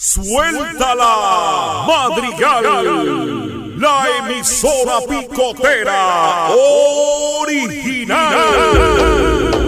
Suéltala, Madrigal, la emisora picotera original.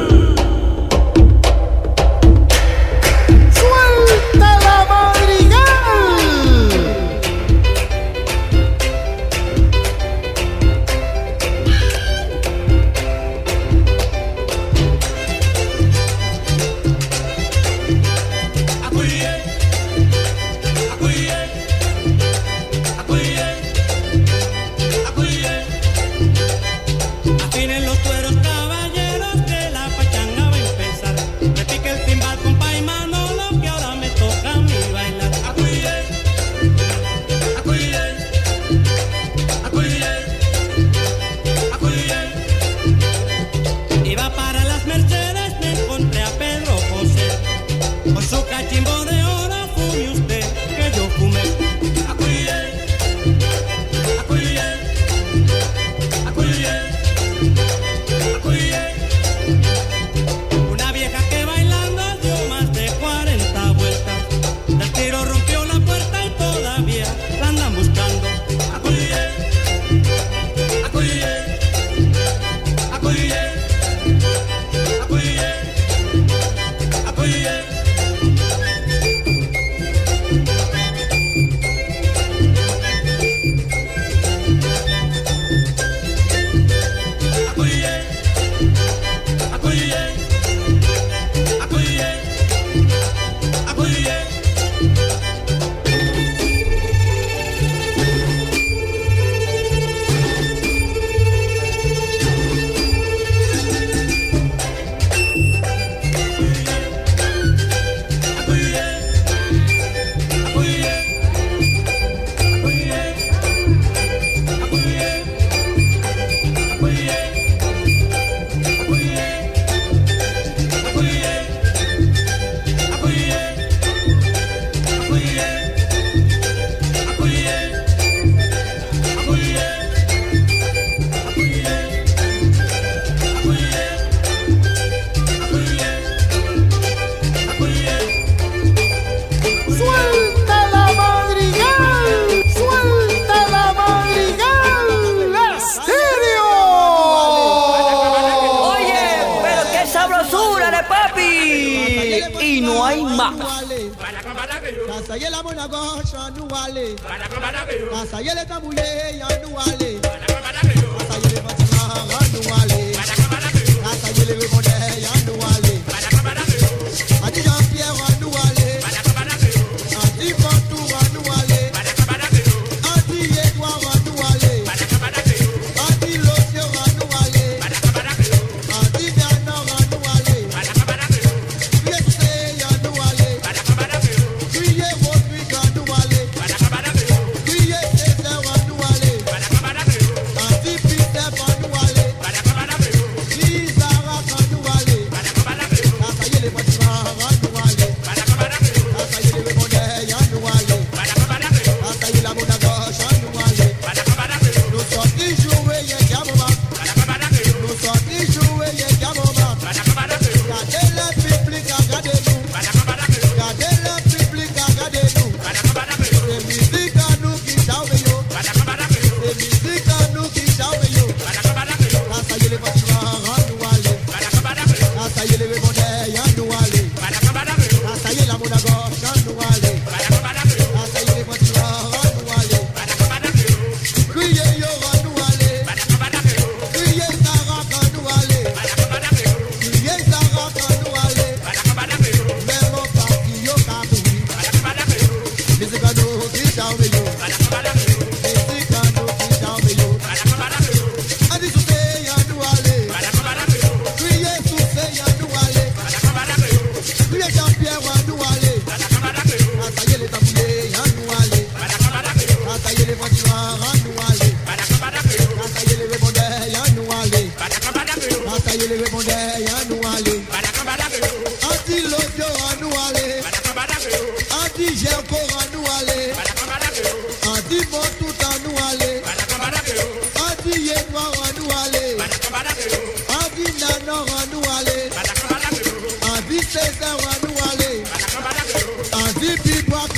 Y no hay más.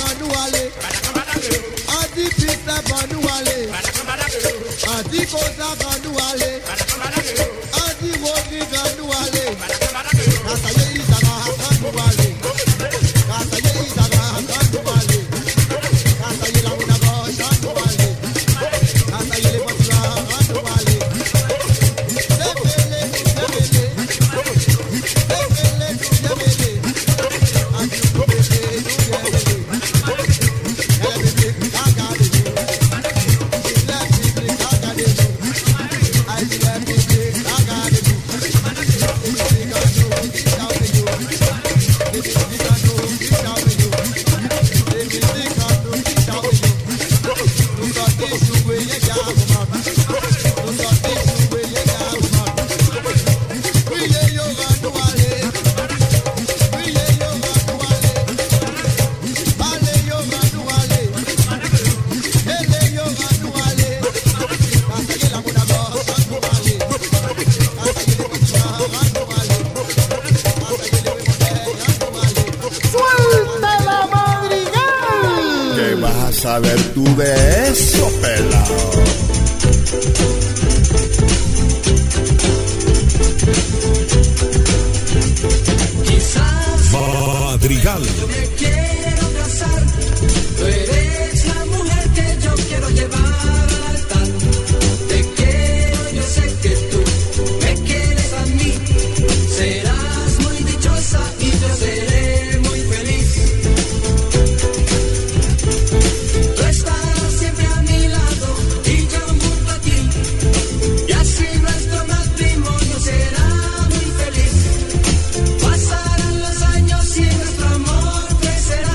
A ver tú de eso, pelado. Quizás Madrigal. Yo me quiero casar, tú eres la mujer que yo quiero llevar al altar. Te quiero, yo sé que tú me quieres a mí. Serás muy dichosa y yo seré muy feliz. Será muy feliz. Pasarán los años y nuestro amor crecerá.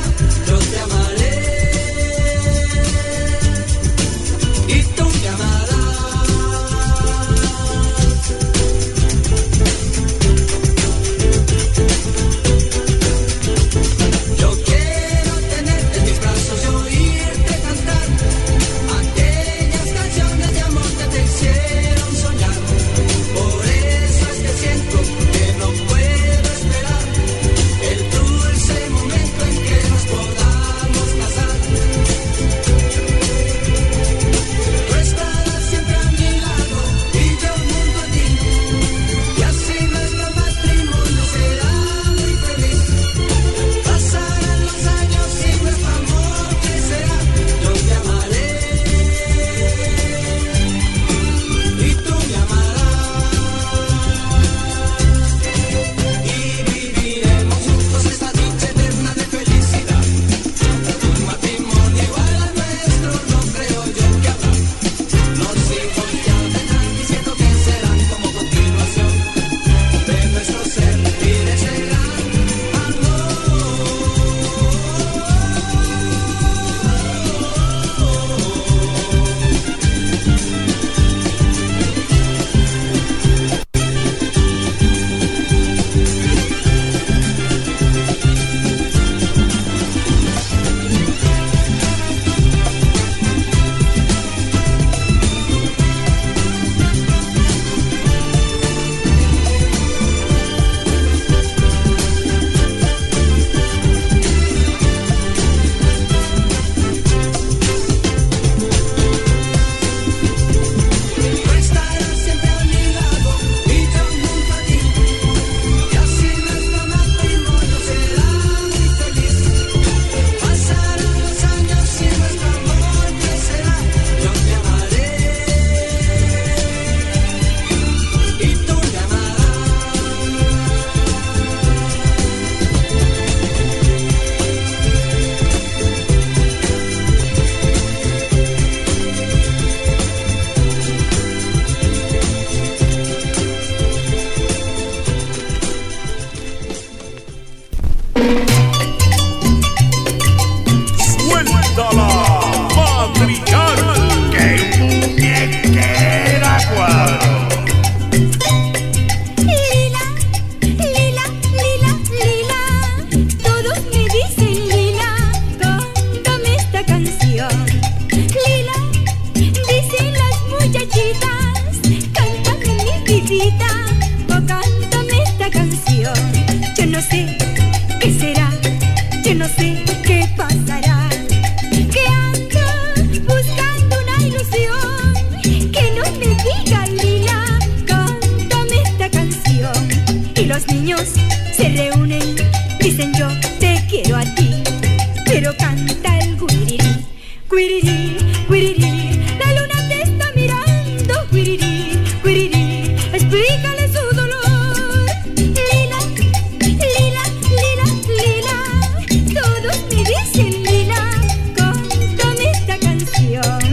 Guirirí, guirirí, la luna te está mirando. Guirirí, guirirí, explícale su dolor. Lila, lila, lila, lila, todos me dicen lila, cántame esta canción.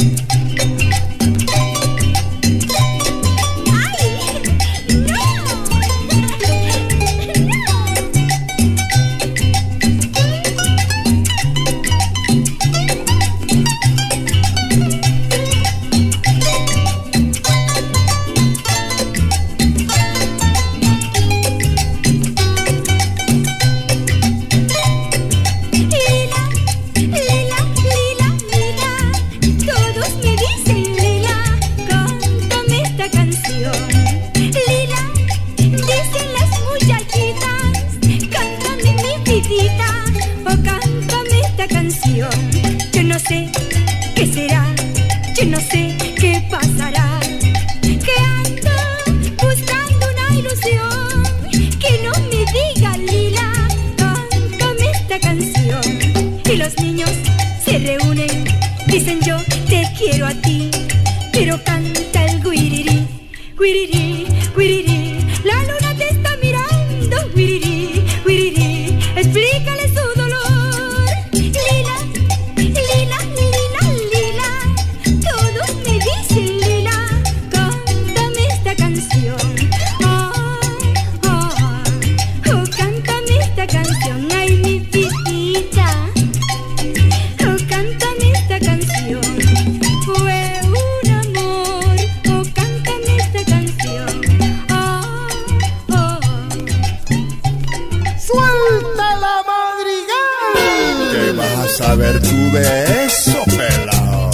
Yo no sé qué será, yo no sé qué pasará, que ando buscando una ilusión, que no me diga lila, cántame esta canción. Y los niños se reúnen, dicen yo te quiero a ti, pero canta el guirirí, guirirí, guirirí, la luna te está mirando. Guirirí, guirirí, explícale su dolor. Saber tú de eso, pelao.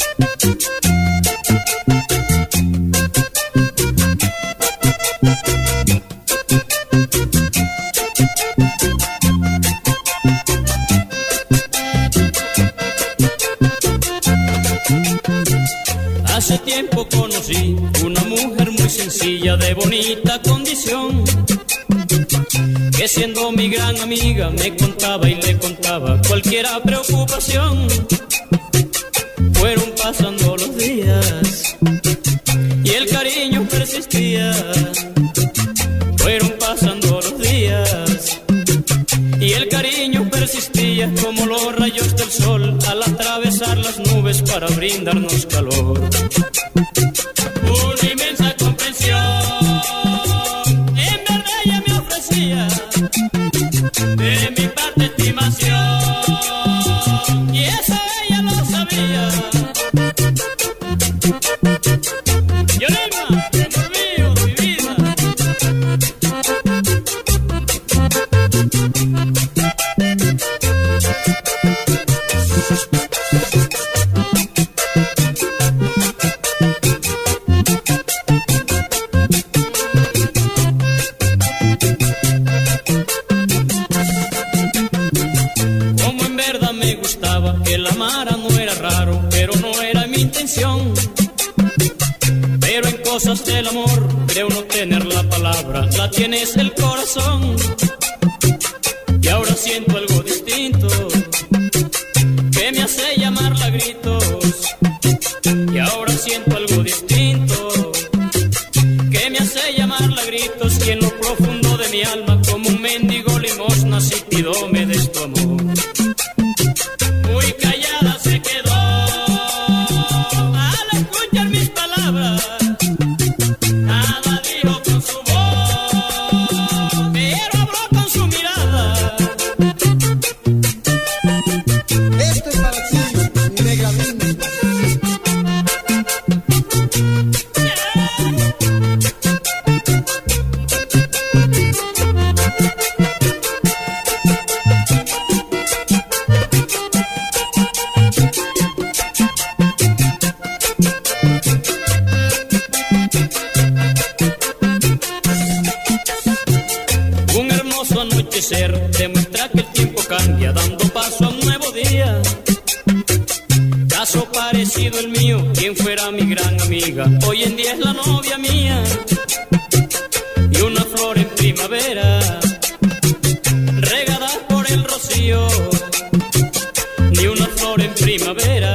Hace tiempo conocí una mujer muy sencilla, de bonita condición, que siendo mi gran amiga me contaba y le contaba cualquier preocupación. Fueron pasando los días y el cariño persistía. Fueron pasando los días y el cariño persistía, como los rayos del sol al atravesar las nubes para brindarnos calor. Una inmensa comprensión en verdad ella me ofrecía, de mi parte estimación, y eso ella lo sabía. Yolima, amor mío, mi vida. Que la amara no era raro, pero no era mi intención. Pero en cosas del amor creo no tener la palabra, la tienes el corazón. Y ahora siento algo distinto que me hace llamarla a gritos. Y ahora siento algo distinto que me hace llamarla a gritos. Y en lo profundo de mi alma, como un mendigo limosna, si pido me des tu amor. Muy callada se quedó al escuchar mis palabras. Nada dijo con su voz, pero habló con su mirada. Esto es para ti, mi negra linda. Demuestra que el tiempo cambia, dando paso a un nuevo día. Caso parecido el mío, quien fuera mi gran amiga, hoy en día es la novia mía. Y una flor en primavera, regada por el rocío. Ni una flor en primavera,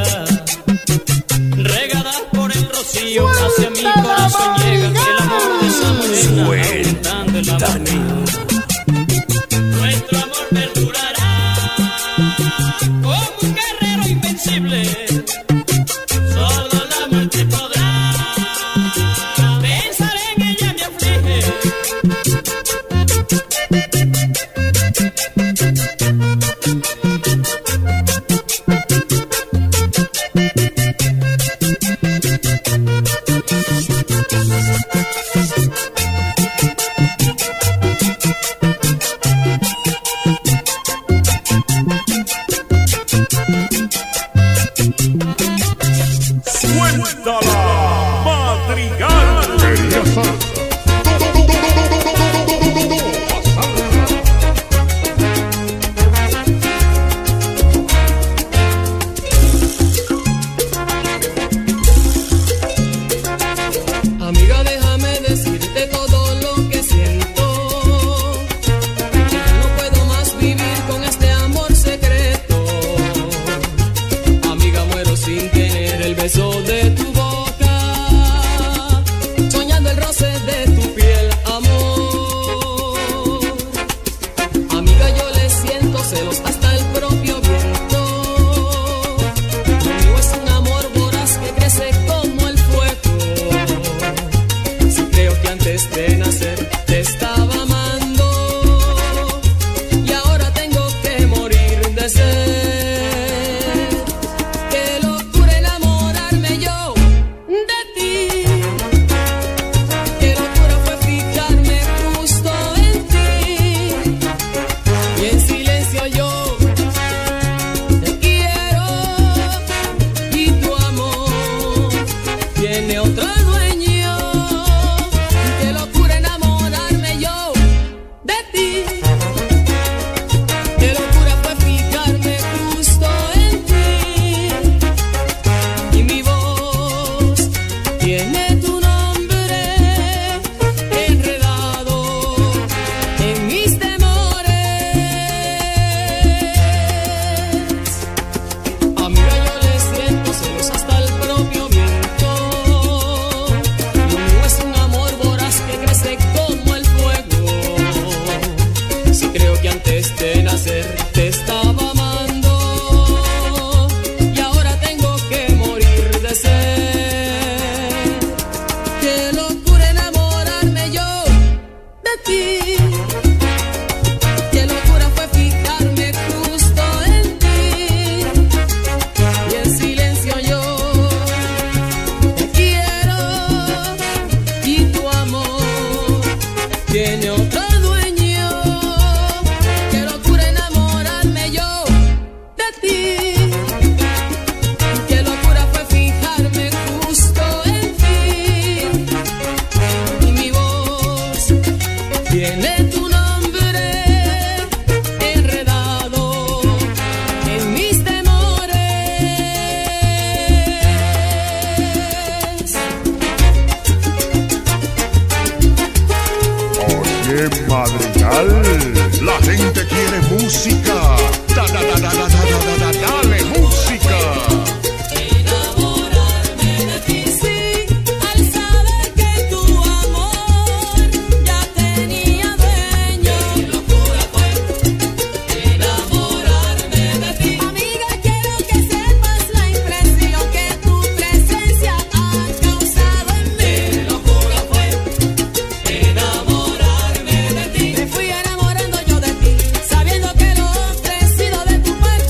Me fui enamorando yo de ti, sabiendo que lo ofrecido de tu parte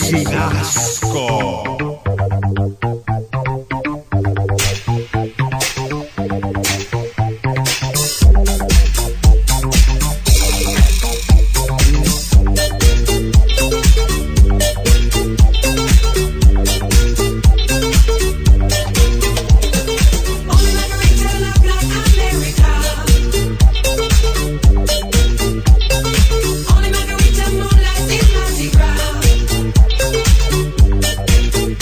sin asco. Only margarita, moonlight, in Mardi Gras.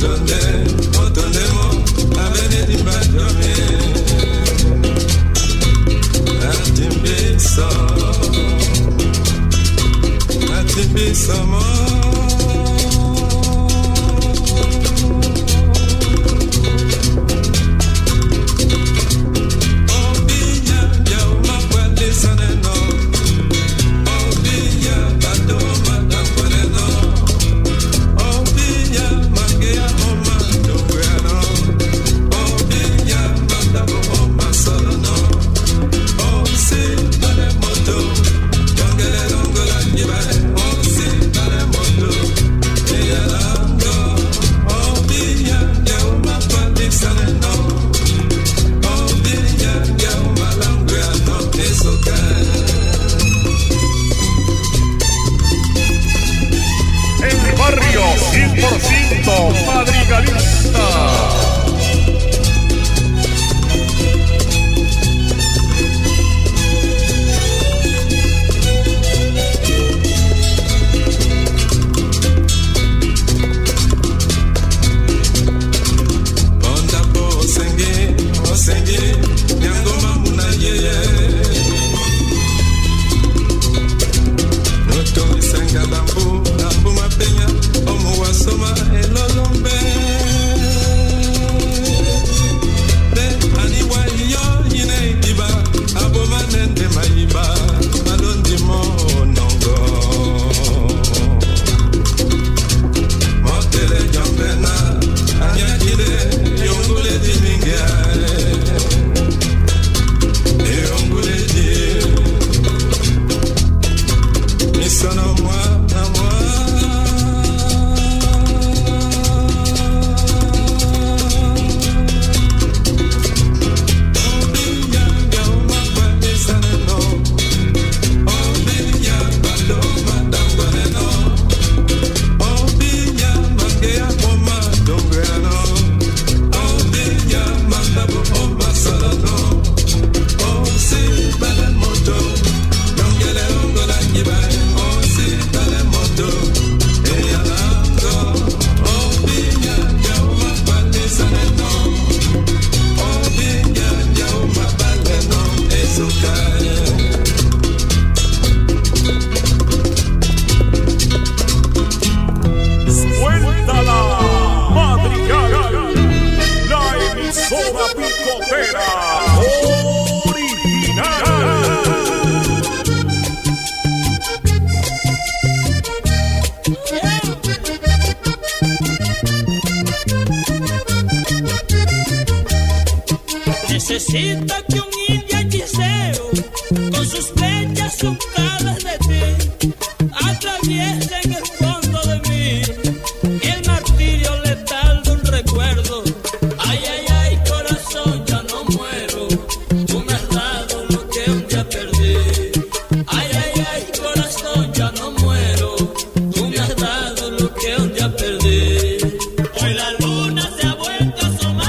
Necesito que un indio hechicero con sus flechas untadas de ti atraviese en el fondo de mí el martirio letal de un recuerdo. Ay, ay, ay, corazón, ya no muero, tú me has dado lo que un día perdí. Ay, ay, ay, corazón, ya no muero, tú me has dado lo que un día perdí. Hoy la luna se ha vuelto a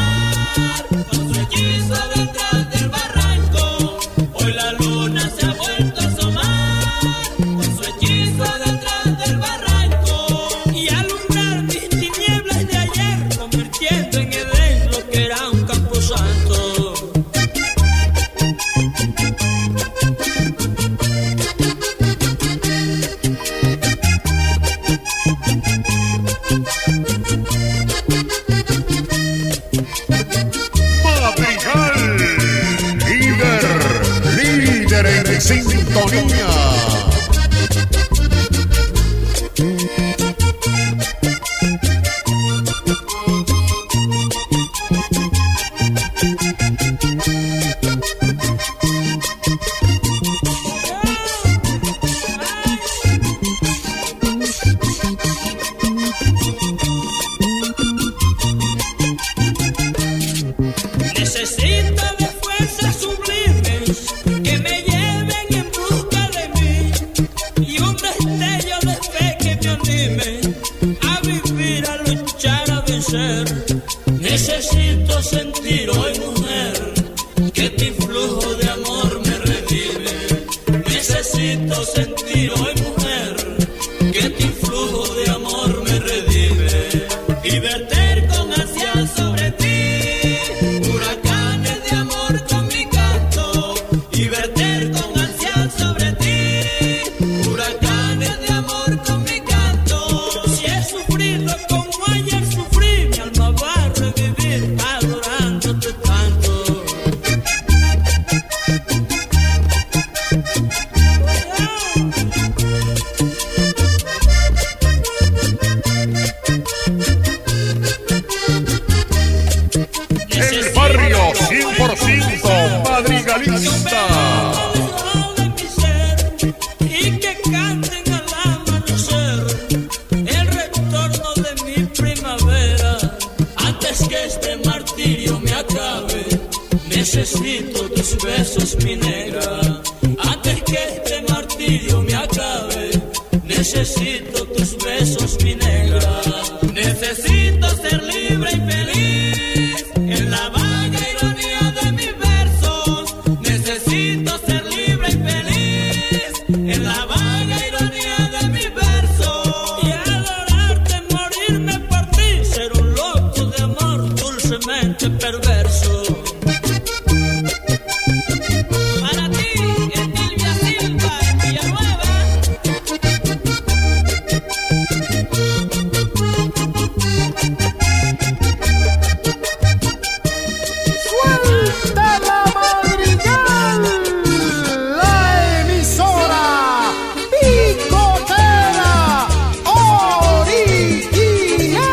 asomar con su hechizo detrás del barranco. Hoy la luna se ha vuelto a asomar con su hechizo detrás del barranco y alumbrar mis tinieblas de ayer, convirtiendo en Edén lo que era un camposanto. Madrigal, líder en sintonía. Necesito de fuerzas sublimes que me lleven en busca de mí y un destello de fe que me anime a vivir, a luchar, a vencer. Necesito sentir hoy, mujer, que tu flujo de amor me revive. Necesito sentir hoy, mujer, que tu flujo de amor me revive y verter verter con ansia sobre ti huracanes de amor con mi canto, y verter con ansia sobre ti huracanes de amor con mi canto. Si he sufrido como ayer sufrí, mi alma va a revivir adorándote tanto. El barrio 100% madrigalista. Y que canten al amanecer el retorno de mi primavera. Antes que este martirio me acabe, necesito tus besos, mi negra. Antes que este martirio me acabe, necesito tus besos, mi negra. Necesito ser libre y feliz en la vaga ironía de mis versos. Necesito ser libre y feliz en la vaga ironía de mis versos. Y adorarte, morirme por ti, ser un loco de amor dulcemente perverso. Para ti, Estilvia Silva, en Villanueva. ¡Suelta la madrigal! La emisora picotera original.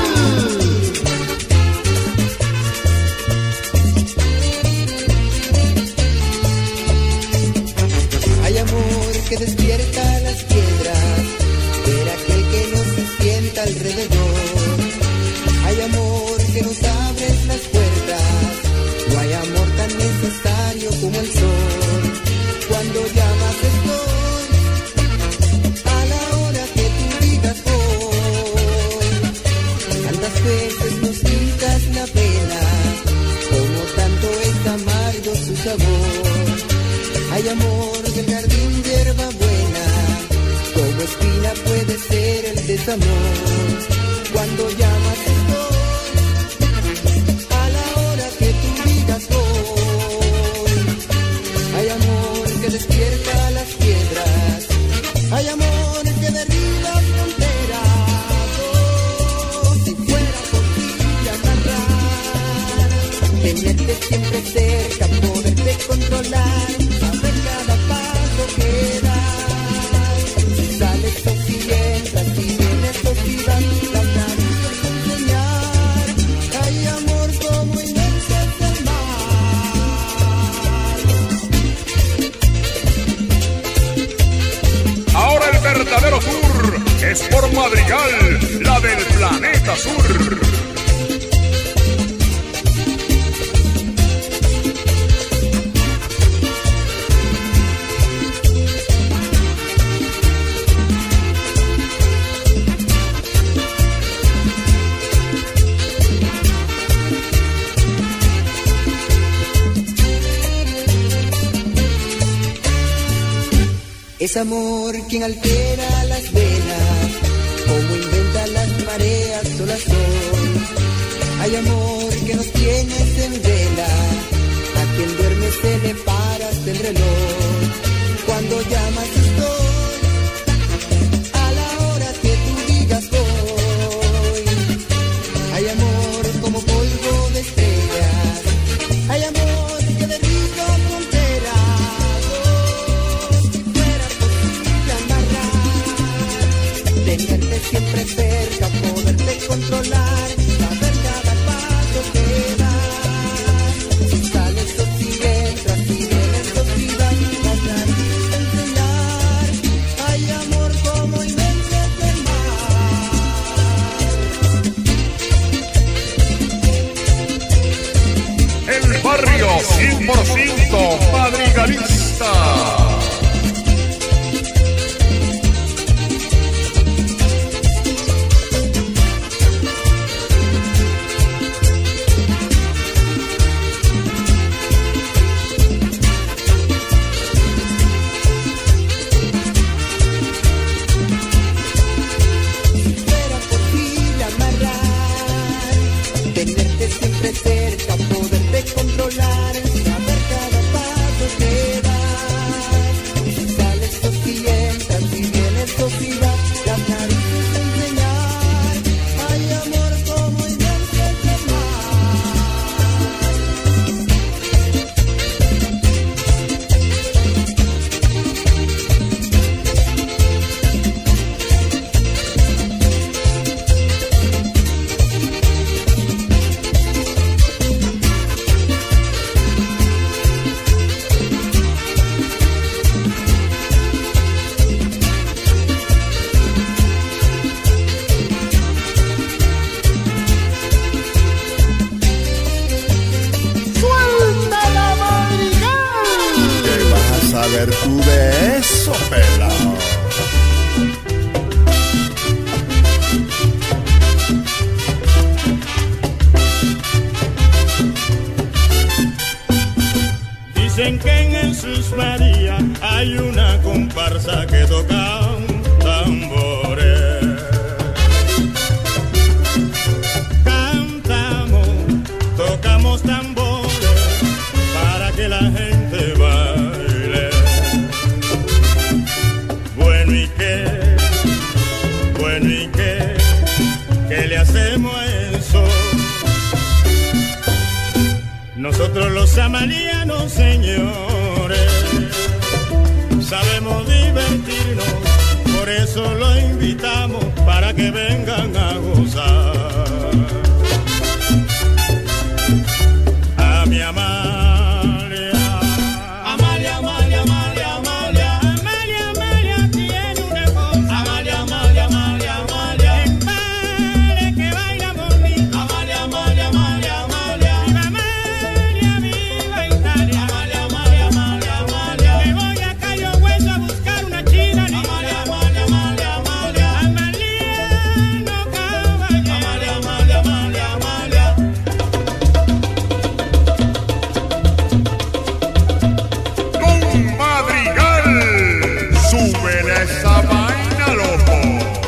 Hay amor que despierta las piedras, ver aquel que nos sienta alrededor. Hay amor que nos abre las puertas, no hay amor tan necesario como el sol. Cuando llamas estoy, a la hora que tú digas voy. Tantas veces nos quitas la pena, como tanto es amargo su sabor. Hay amor del jardín, hierba buena, como espina puede ser el desamor. Cuando llamas estoy, a la hora que tú digas voy. Hay amor que despierta las piedras, hay amor que derriba fronteras. Oh, si fuera posible amarrar, tenerte siempre cerca, poderte controlar, saber cada paso que das. Si sales o si entras, si vienes o si vas, las narices enseñar. Hay amor como inmensos del mar. Ahora el verdadero tour es por Madrigal, la del planeta sur. Es amor quien altera las venas, como inventa las mareas sol a sol. Hay amor que nos tienes en vela, a quien duerme se le paras del reloj. Cuando llamas estoy, a la hora que tú digas voy. Hay amor como polvo de estrellas, hay amor que derriba fronteras. Tenerte siempre cerca, poderte controlar, saber cada paso que das. Si sales o si entras, si vienes o si vas, las narices enseñar. Hay amor como inmensos del mar. El barrio 100% madrigalista. Si fuera posible amarrar, saber tú de eso, pelao? Dicen que en Jesús María hay una comparsa que toca tambores. Cantamos, tocamos tambores para que la gente baile. Bueno y ¿qué le hacemos a eso? Nosotros los amalianos, señores, sabemos divertirnos, por eso los invitamos para que vengan a gozar. A mi Amalia, Amalia, Amalia, Amalia, Amalia, Amalia, Amalia tiene una cosa. Amalia, Amalia, Amalia, Amalia, en baile que baila bonito. Amalia, Amalia, Amalia, Amalia, viva Amalia, viva Italia. Amalia, Amalia, Amalia, Amalia, me voy a Cayo Hueso a buscar una china. Amalia, Amalia, Amalia, Amalia, Amaliano caballero. Amalia, Amalia, Amalia, Amalia. Don Madrigal, súbele esa vaina, loco.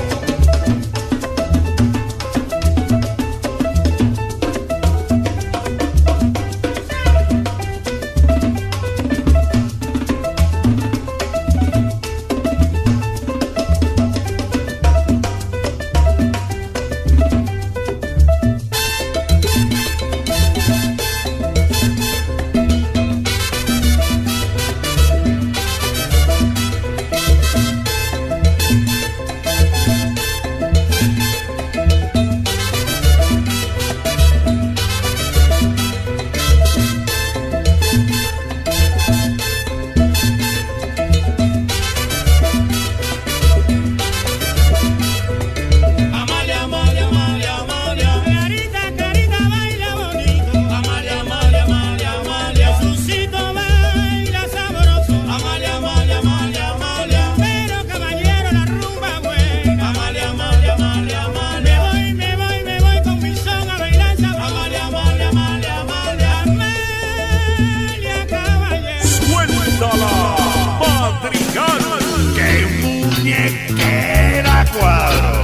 Amalia, Amalia, Amalia, Amalia, Clarita, Clarita baila bonito. Amalia, Amalia, Amalia, Amalia, Jesucito baila sabroso. Amalia, Amalia, Amalia, Amalia, pero caballero la rumba buena. Amalia, Amalia, Amalia, Amalia, me voy con mi son a bailar sabroso. Amalia, Amalia, Amalia, Amalia, Amalia, caballero. Suéltala, Madrigal, que muñequera cuadro.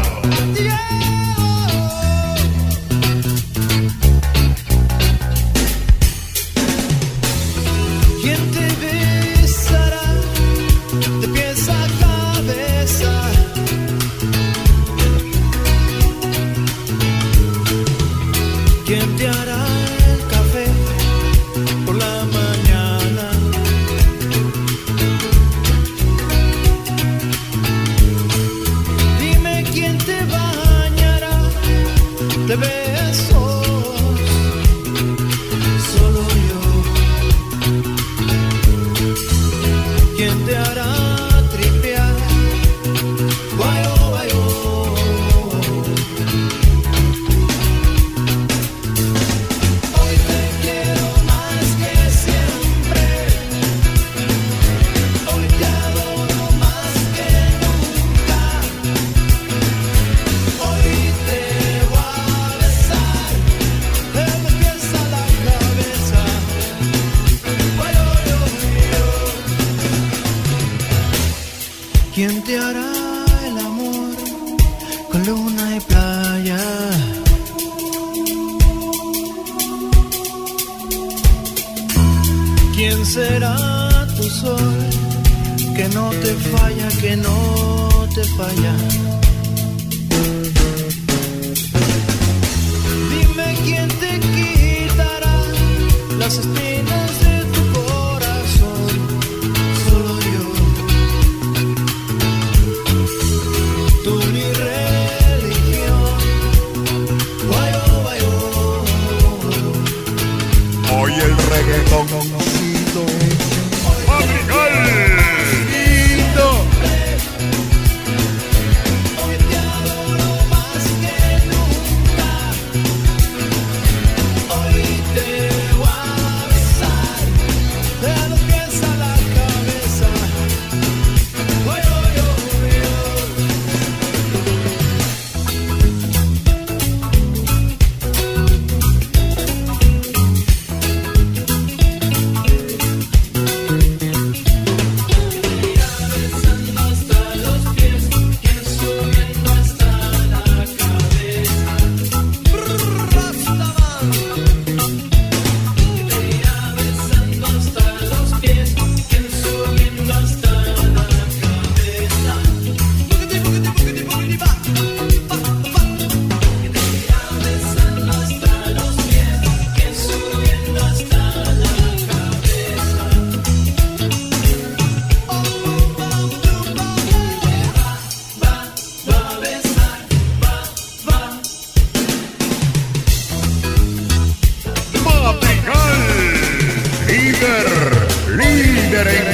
¿Quién te besará de pies a cabeza? ¿Quién te hará el café por la mañana? Dime quién te bañará de besos. Solo yo. ¿Quién te hará tripear? Guayo, guayo. Hoy te quiero más que siempre. Hoy te adoro más que nunca. Hoy te voy a besar de los pies a la cabeza. Guayo, yo, yo. ¿Quién te hará el amor con luna y playa? ¿Quién será tu sol que no te falla, que no te falla? Dime quién te quitará las espinas de tu corazón. Solo yo. Tú mi religión. Guayo, guayo. Hoy el reggaetón Madrigal, lindo.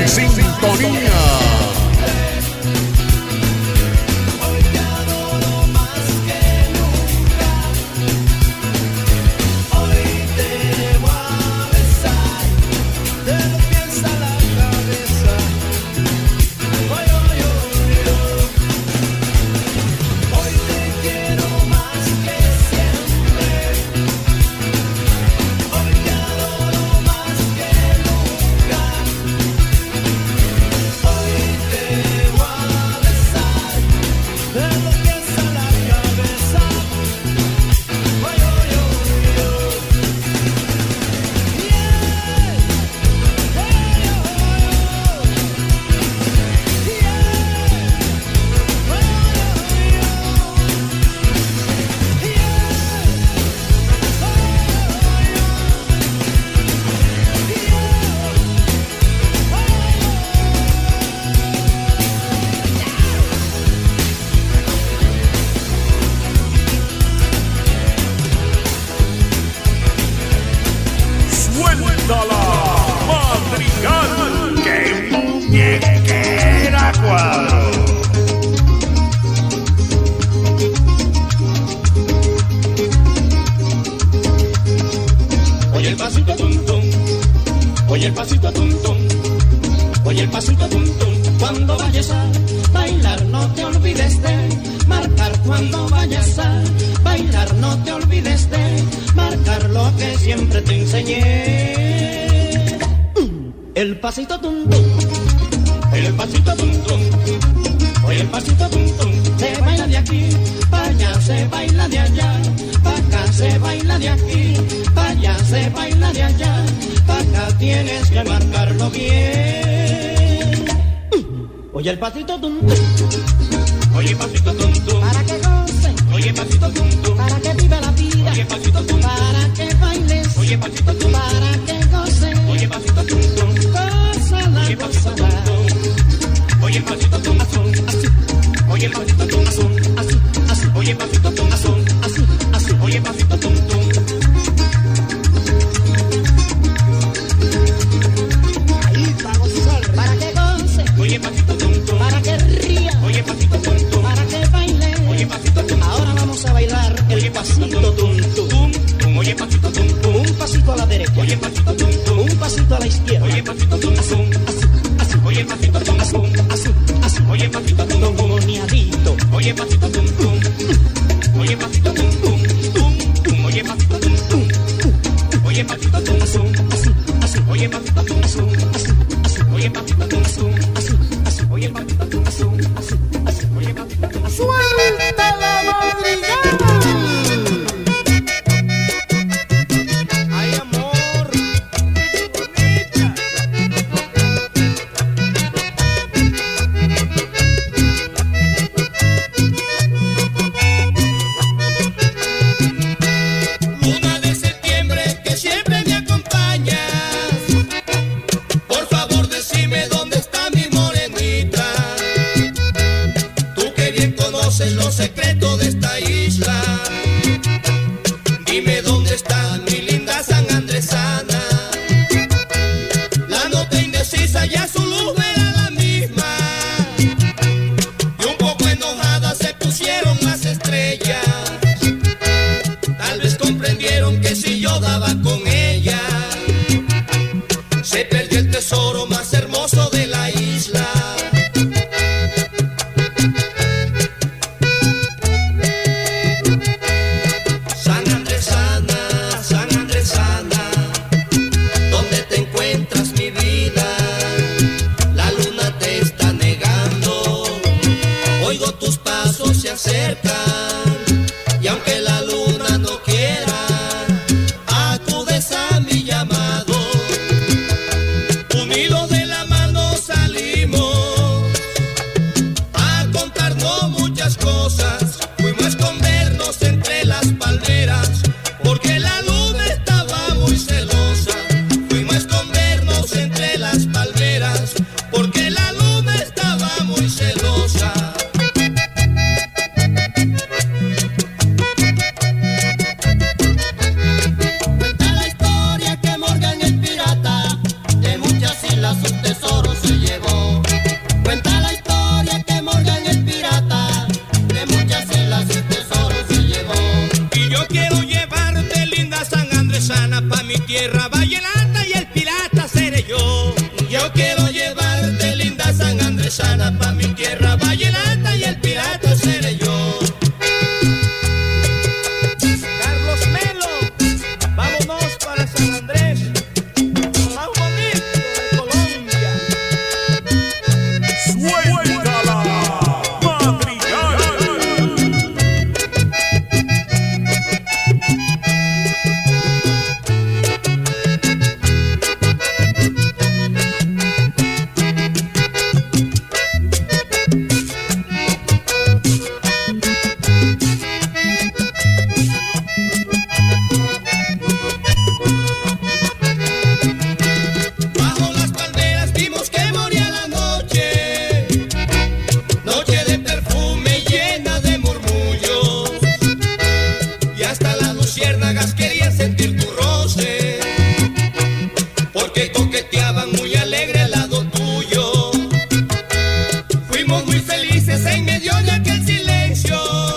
en sintonía. Oye el pasito tum tum, oye el pasito tum tum, oye el pasito tum tum. Cuando vayas a bailar no te olvides de marcar. Cuando vayas a bailar no te olvides de marcar lo que siempre te enseñé. El pasito tum tum, el pasito tum tum, oye el pasito tum tum. Se baila de aquí, para allá se baila de allá, para acá se baila de aquí, para allá se baila de allá, para acá tienes que marcarlo bien. Oye el pasito tum tum, oye el pasito tum tum, para que goce, oye el pasito tum tum, para que viva la vida, oye el pasito tum tum, para que bailes, oye el pasito tum tum, para que goce, oye el pasito tum tum, gózala, oye el pasito tum tum, oye el pasito tum tum, así, oye el pasito tum tum, así, así, oye el pasito tum tum, así, así, oye el pasito tum tum. Ahí para gozar, Para que goce, oye pasito tum tum, para que ría, oye pasito tum tum, para que baile, oye pasito tum tum. Ahora vamos a bailar el pasito tum tum, oye pasito tum tum. Un pasito a la derecha, oye pasito tum tum. Un pasito a la izquierda, oye pasito tum tum. Así, así, oye pasito tum tum. Así, así, oye pasito tum tum. Como niadito, oye pasito tum tum. Oye pasito tum tum, tum tum, oye pasito tum tum. Oye pasito tum tum, así, así, oye pasito tum tum. Así, así, oye pasito tum tum. Así, así, oye pasito tum tum. Así, así, oye pasito tum tum. suelta la madrigada. Ay, amor, bonita. Luna de septiembre que siempre me acompañas, por favor decime dónde está mi morenita. Tú que bien conoces los secretos de esta isla, dime dónde está mi linda San Andresana. La nota indecisa ya su luz no era la misma, y un poco enojada se pusieron las estrellas. Tal vez comprendieron que si yo daba con ella, se perdió el tesoro más hermoso de la isla. San Andresana, ¿dónde te encuentras mi vida? La luna te está negando, oigo tus pasos se acercan, y aunque la luna no quiera acudir mi tierra vallenata y el pirata seré yo. Yo quiero llevarte, linda sanandresana, pa' mi tierra vallenata y el pirata seré yo. Carlos Melo, vámonos para San Andrés, lo más bonito de Colombia. Suéltala, madrigal. Bajo las palmeras vimos que moría la noche, noche de perfume llena de murmullos, y hasta las luciérnagas querían sentir tu roce, porque coqueteaban muy alegre al lado tuyo. Fuimos muy felices en medio de aquel silencio,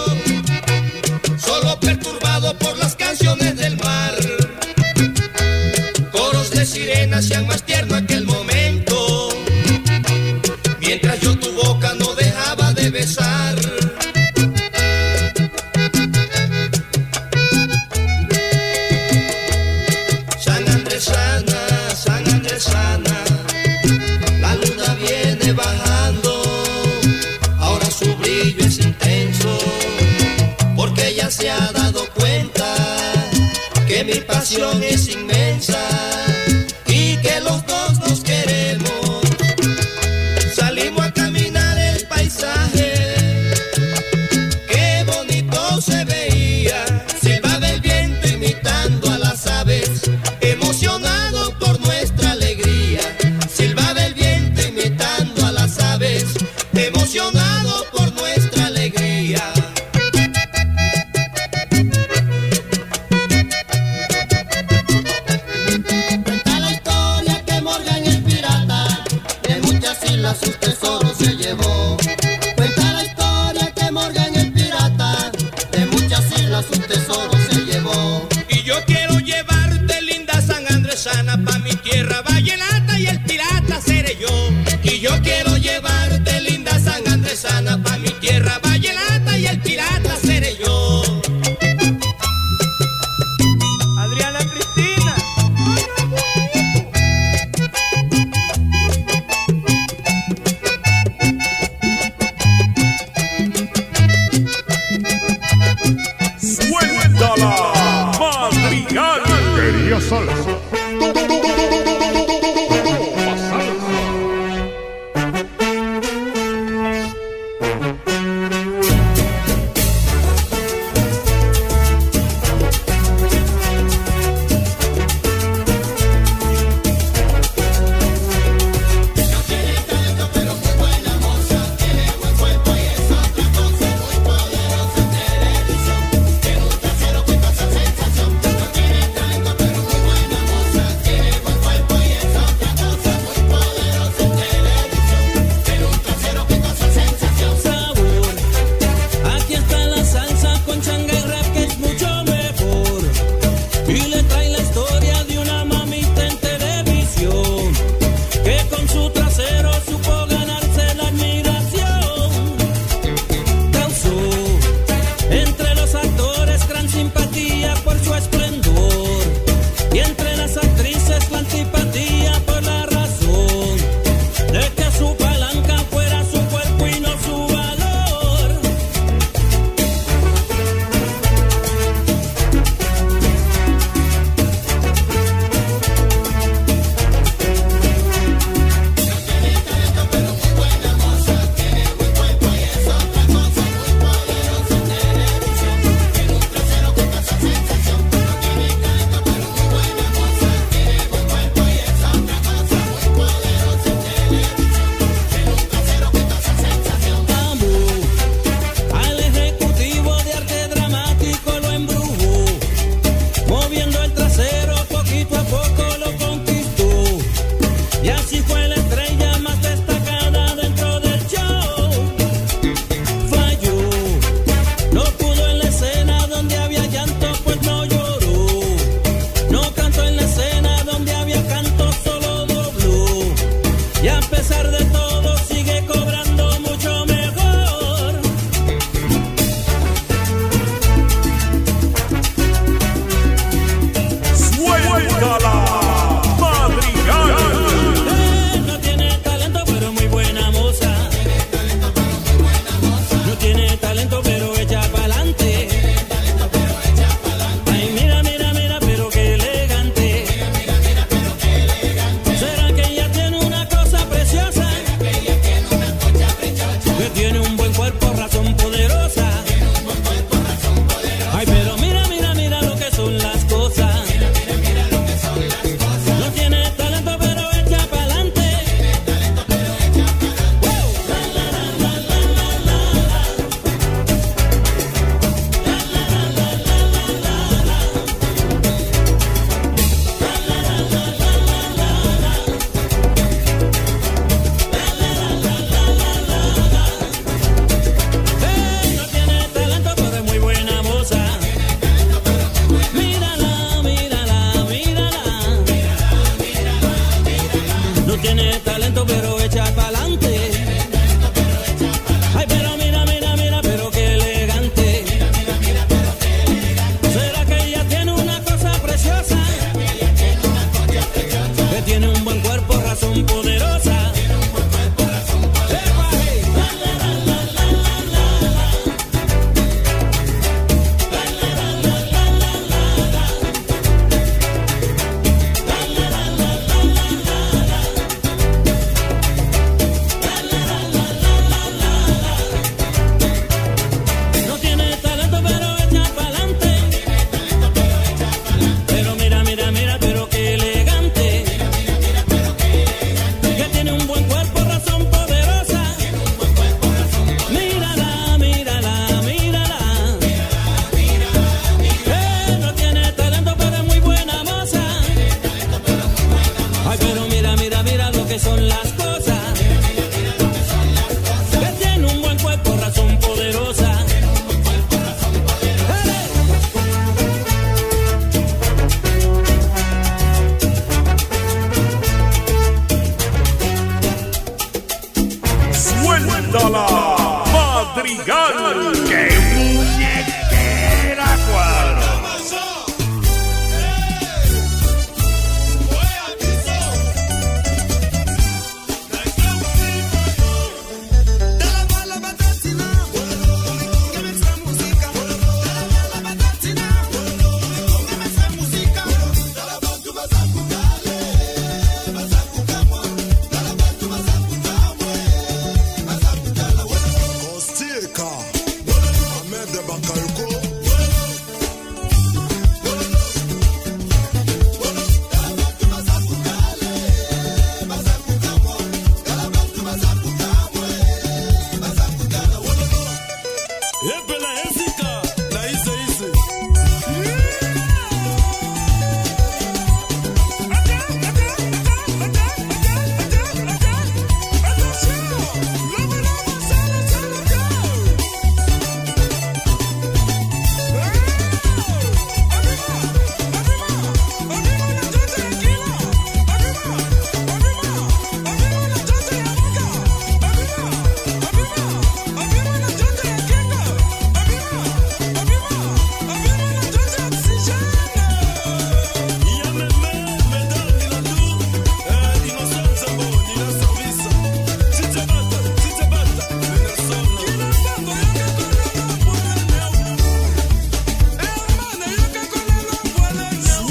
solo perturbado por las canciones del mar. Coros de sirenas hacían más tierno aquel momento, mientras yo tu boca no dejaba de besar. San Andresana, la luna viene bajando, ahora su brillo es intenso, porque ella se ha dado cuenta que mi pasión es inmensa y que los dos nos queremos. Salimos a caminar el paisaje, qué bonito se veía, silbaba el viento imitando a las aves, emocionado por nuestra alegría. Silbaba el viento imitando a las aves, emocionado por nuestra alegría. Cuenta la historia que Morgan el pirata de muchas islas sus tesoros se llevó. Cuenta la historia que Morgan el pirata de muchas islas sus tesoros se llevó. Y yo quiero llevarte, linda sanandresana, pa' mi tierra vallenata y el pirata seré yo. Y yo quiero llevarte, linda sanandresana, pa' mi tierra vallenata y el pirata seré yo. Adriana Cristina. Suéltala, madrigal. Quería salsa. Sensación, que nunca quiere talento, pero muy buena moza.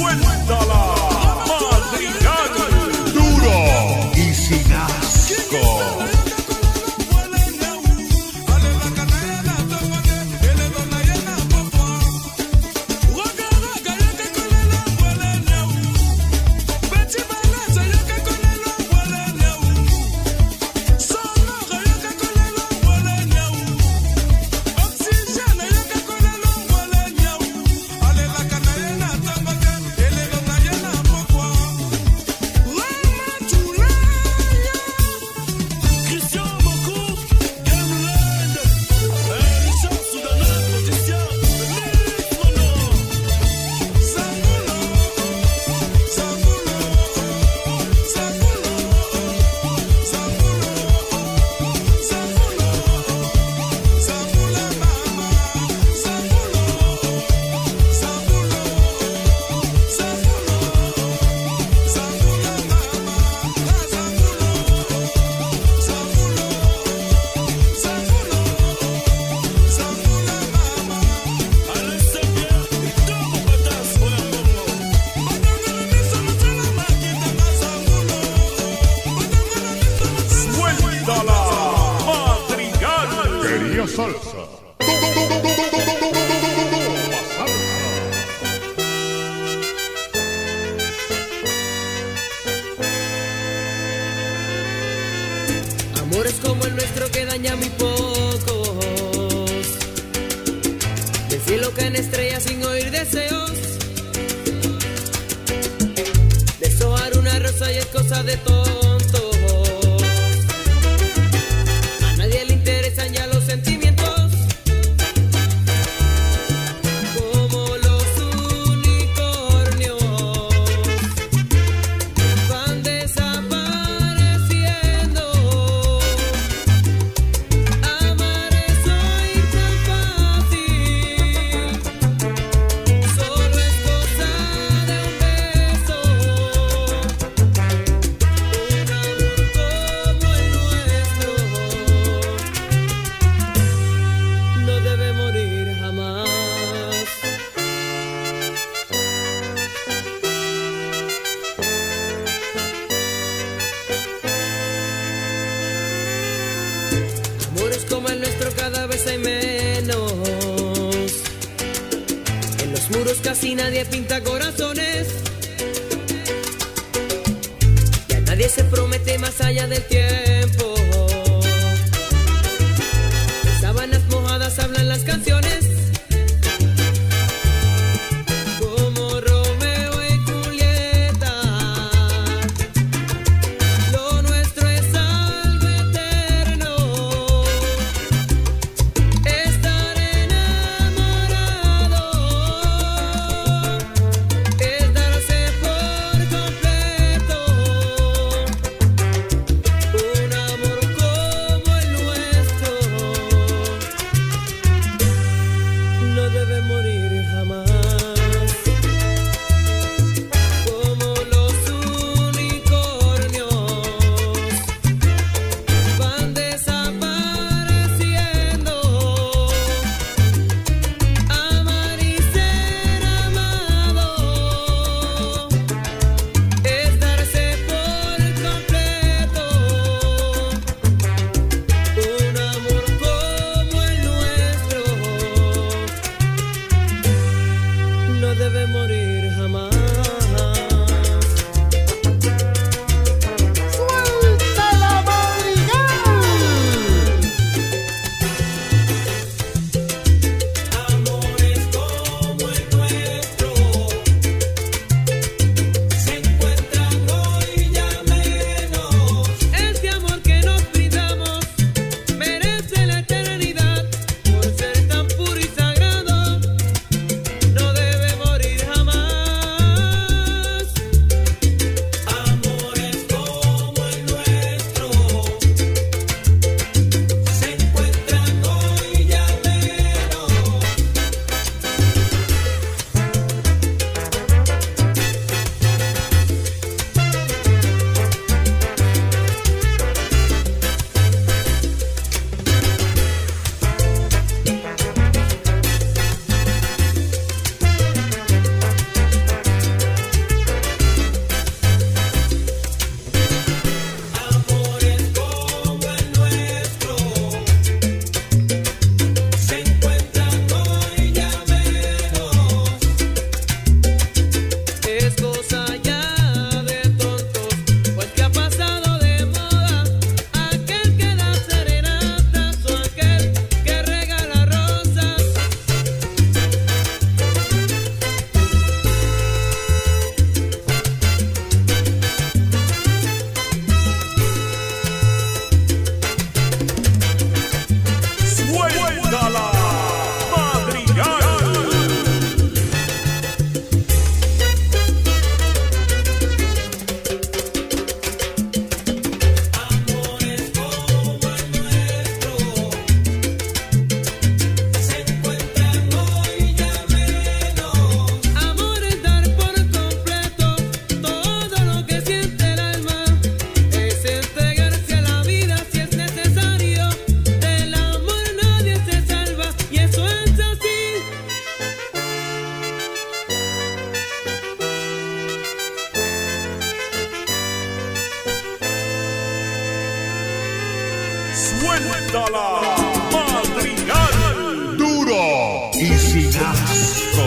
Suéltala, madrigal. Duro y sin asco. Salsa. Amores como el nuestro que daña muy pocos. Del cielo caen estrellas sin oír deseos. Deshojar una rosa y es cosa de tontos. A nadie le interesan ya los sentimientos. Como el nuestro cada vez hay menos. En los muros casi nadie pinta corazones. Ya nadie se promete más allá del tiempo. En sábanas mojadas hablan las canciones. Amor Suéltala, Madrigal. Duro y sin asco.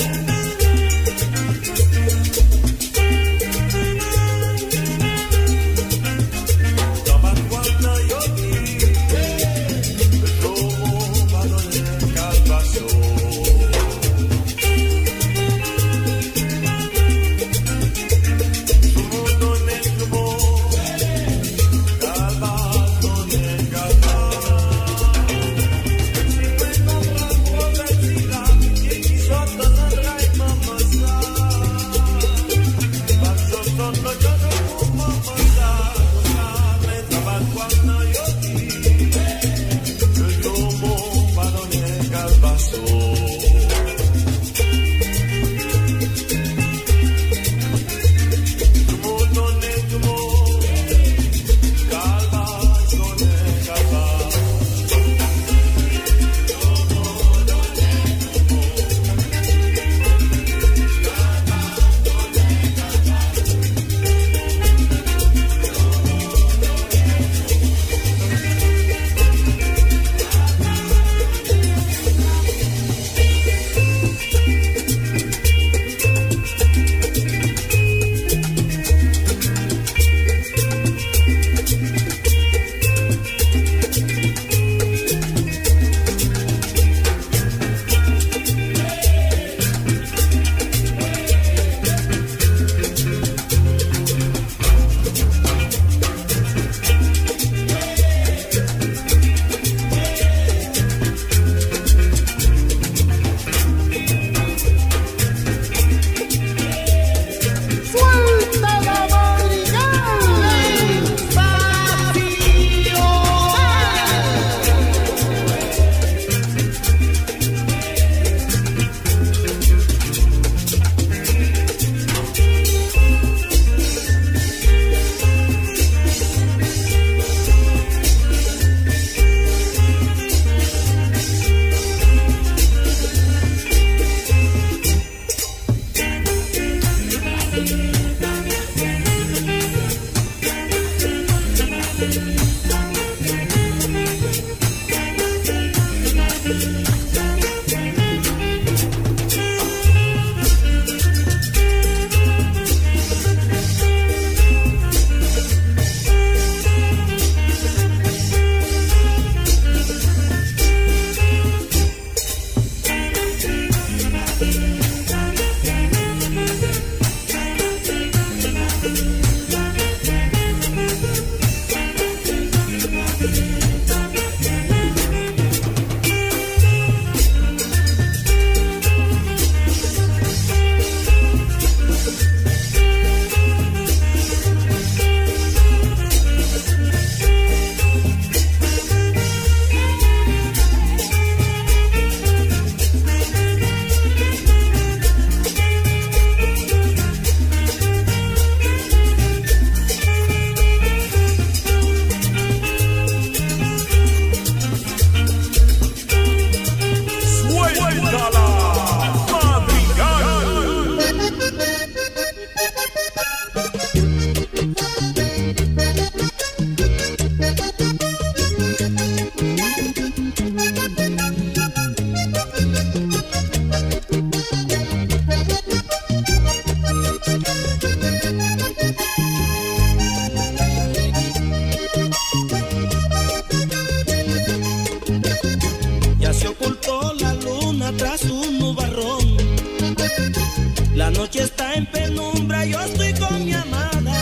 La noche está en penumbra, yo estoy con mi amada.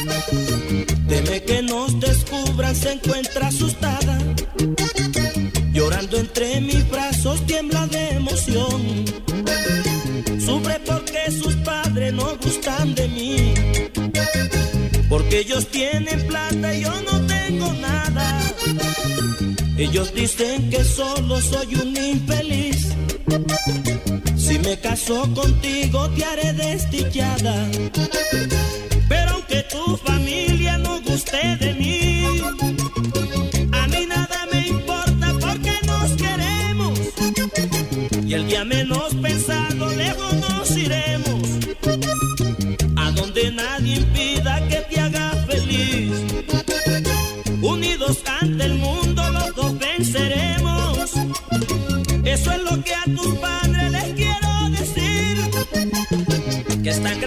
Teme que nos descubran, se encuentra asustada. Llorando entre mis brazos, tiembla de emoción. Sufre porque sus padres no gustan de mí. Porque ellos tienen plata y yo no tengo nada. Ellos dicen que solo soy un infeliz. Si me caso contigo te haré desdichada. Pero aunque tu familia no guste de mí, a mí nada me importa porque nos queremos. Y el día menos pensado lejos nos iremos, a donde nadie impida que te haga feliz. Unidos ante el mundo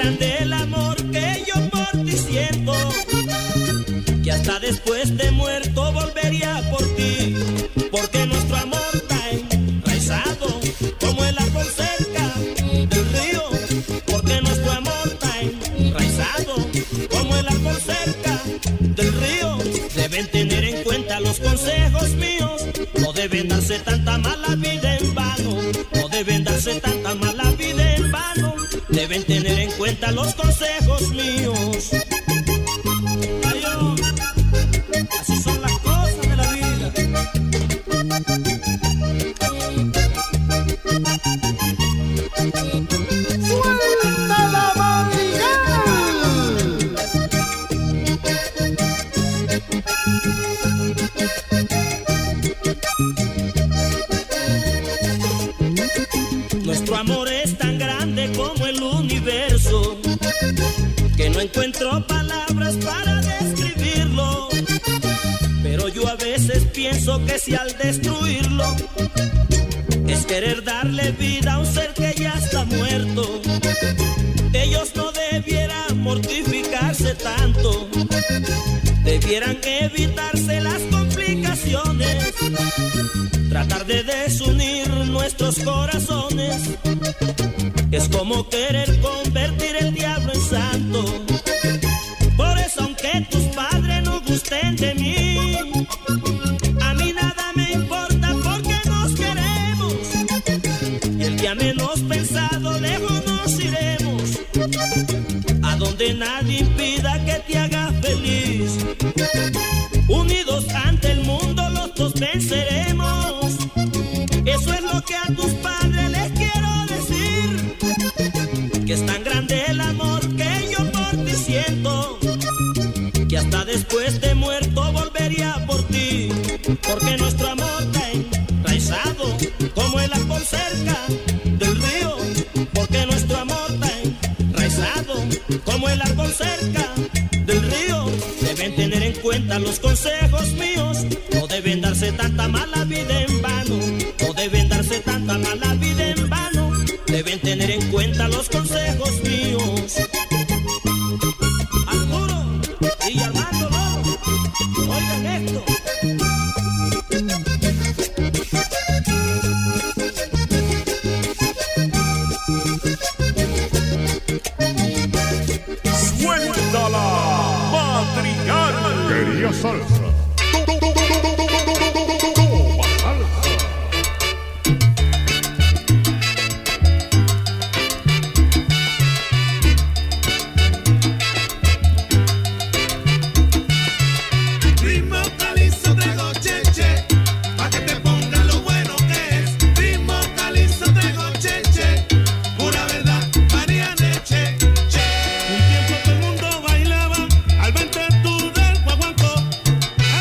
grande el amor que yo por ti siento, que hasta después de muerto volvería por ti, porque nuestro amor está enraizado como el árbol cerca del río, porque nuestro amor está enraizado como el árbol cerca del río. Deben tener en cuenta los consejos míos, no deben darse tanta mala vida en vano, no deben darse tanta mala vida en vano, deben tener en cuenta los consejos míos. Ay, oh, así son las cosas de la vida. ¡Suelta la madrigal! Nuestro amor es tan grande como el universo, que no encuentro palabras para describirlo. Pero yo a veces pienso que si al destruirlo es querer darle vida a un ser que ya está muerto, ellos no debieran mortificarse tanto, debieran evitarse las complicaciones, tratar de desunir nuestros corazones. Es como querer convertir el diablo en santo. Por eso aunque tus padres no gusten de mí, a mí nada me importa porque nos queremos, y el día menos pensado lejos nos iremos, a donde nadie impida que te haga feliz. Unidos ante el mundo los dos venceremos, eso es lo que a tus padres les quiero decir, que es tan grande el amor que yo por ti siento, que hasta después de muerto volvería por ti, porque nuestro amor está enraizado como el árbol cerca del río, porque nuestro amor está enraizado como el árbol cerca del río. Deben tener en cuenta los consejos míos, no deben darse tanta mala vida en vano, no deben darse tanta mala vida en vano, deben tener en cuenta los consejos míos. Arturo y Armando Loro, oigan esto. Suelta la madrigal. Quería salsa. Toma salsa. Ritmo calizo traigo cheche, pa' que te ponga lo bueno que es. Ritmo calizo traigo cheche, pura verdad, María Neche, che. Un tiempo todo el mundo bailaba al vente tú del guaguancó.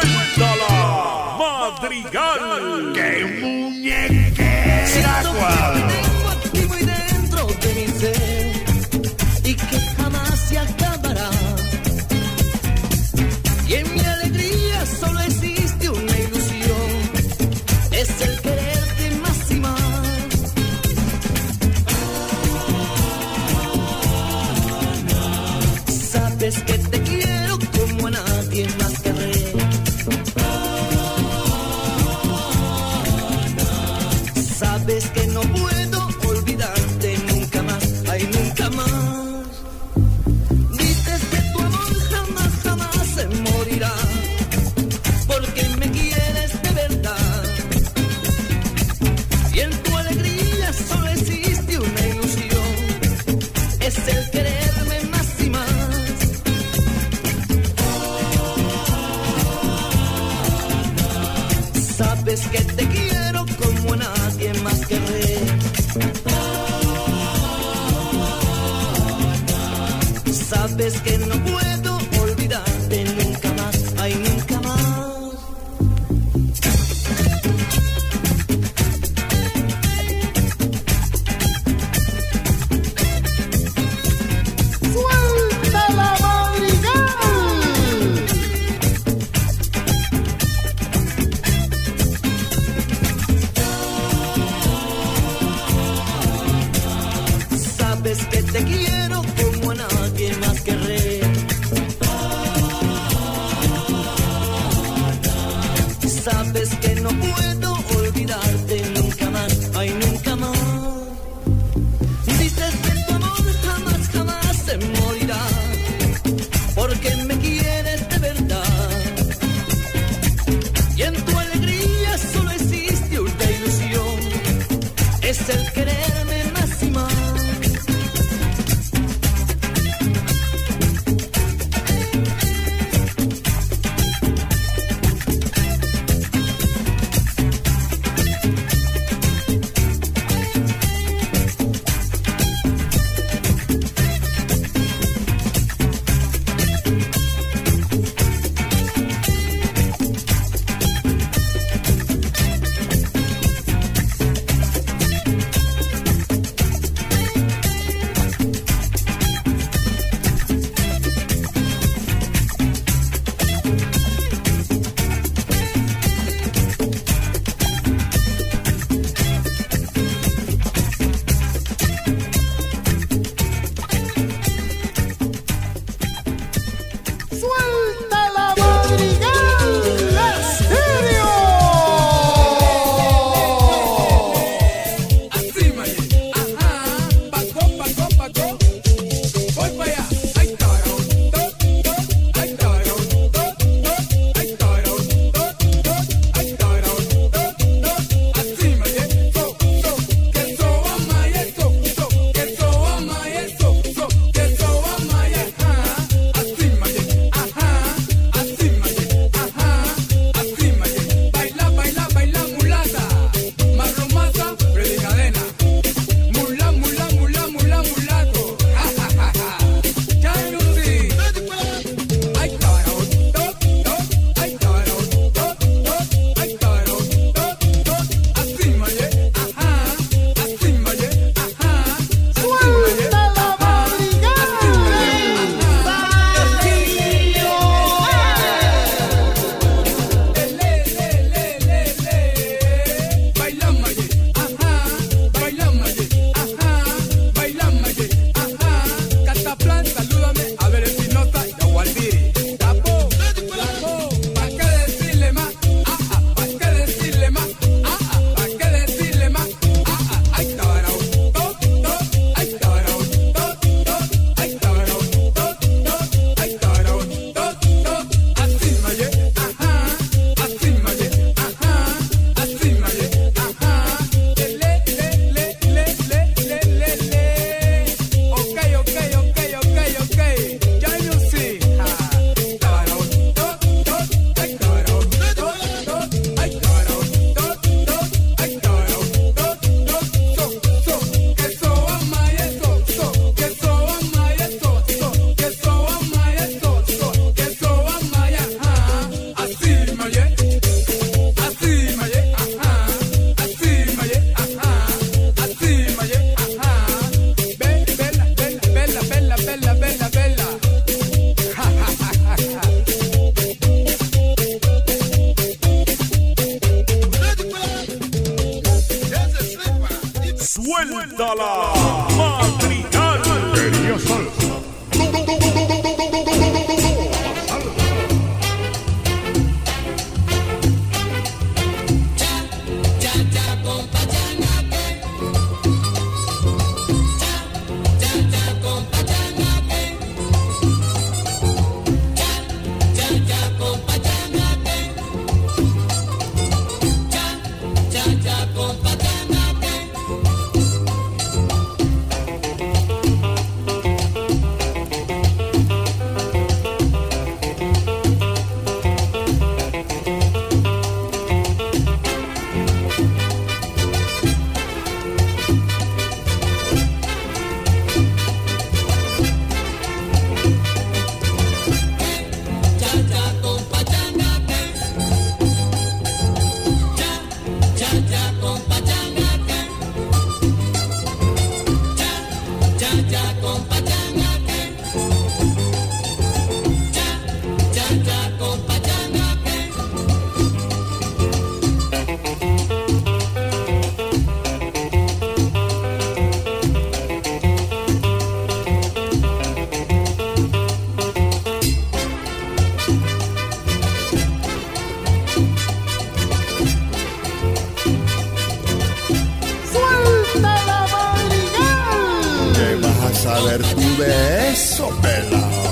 Suéltala, Madrigal. ¡Qué muñequera! Tengo aquí muy dentro de mi ser y que jamás se acabará. Y en mi alegría solo existe una ilusión, es el quererte más y más. Sabes que te quiero como a nadie más querré. Sabes que no puedo olvidarte nunca más, ay nunca más. Dices que tu amor jamás, jamás se morirá, porque me quieres de verdad. Y en tu alegría solo existe una ilusión, es el quererme más y más. Sabes que te quiero como a nadie más querré. Sabes que no puedo olvidarte nunca más, ay nunca más. ¡Suéltala, Madrigal! Sabes que te quiero como a nadie más querré. Sabes que no puedo olvidarte nunca más, ay nunca más. Dices que tu amor jamás, jamás se morirá, porque me quieres de verdad. Y en tu alegría solo existe una ilusión, es el quererme más y más. Suelta la madrigal. Quería salsa. Saber tú de eso, pelao.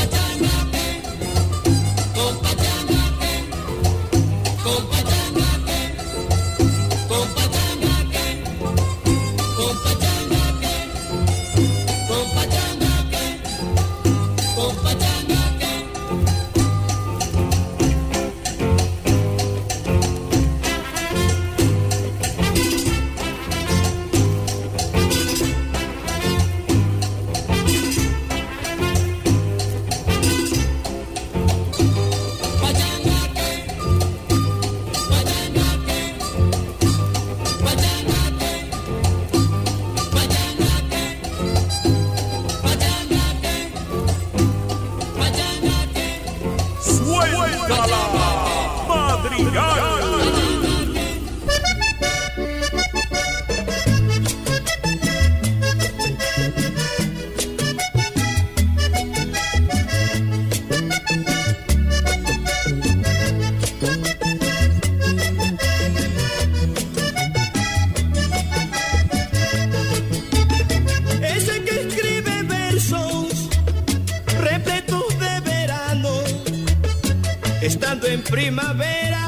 Estando en primavera,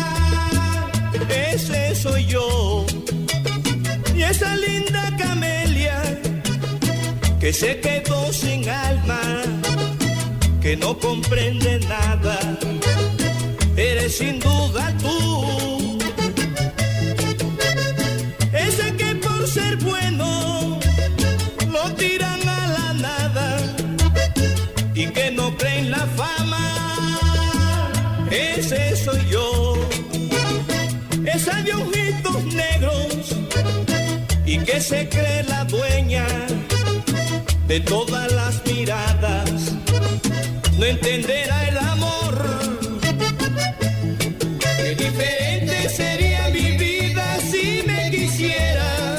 ese soy yo. Y esa linda camelia que se quedó sin alma, que no comprende nada, eres sin duda tú. Ese que por ser bueno lo tiran a la nada y que no creen la fama, ese soy yo. Esa de ojitos negros y que se cree la dueña de todas las miradas, no entenderá el amor. Qué diferente sería mi vida si me quisieras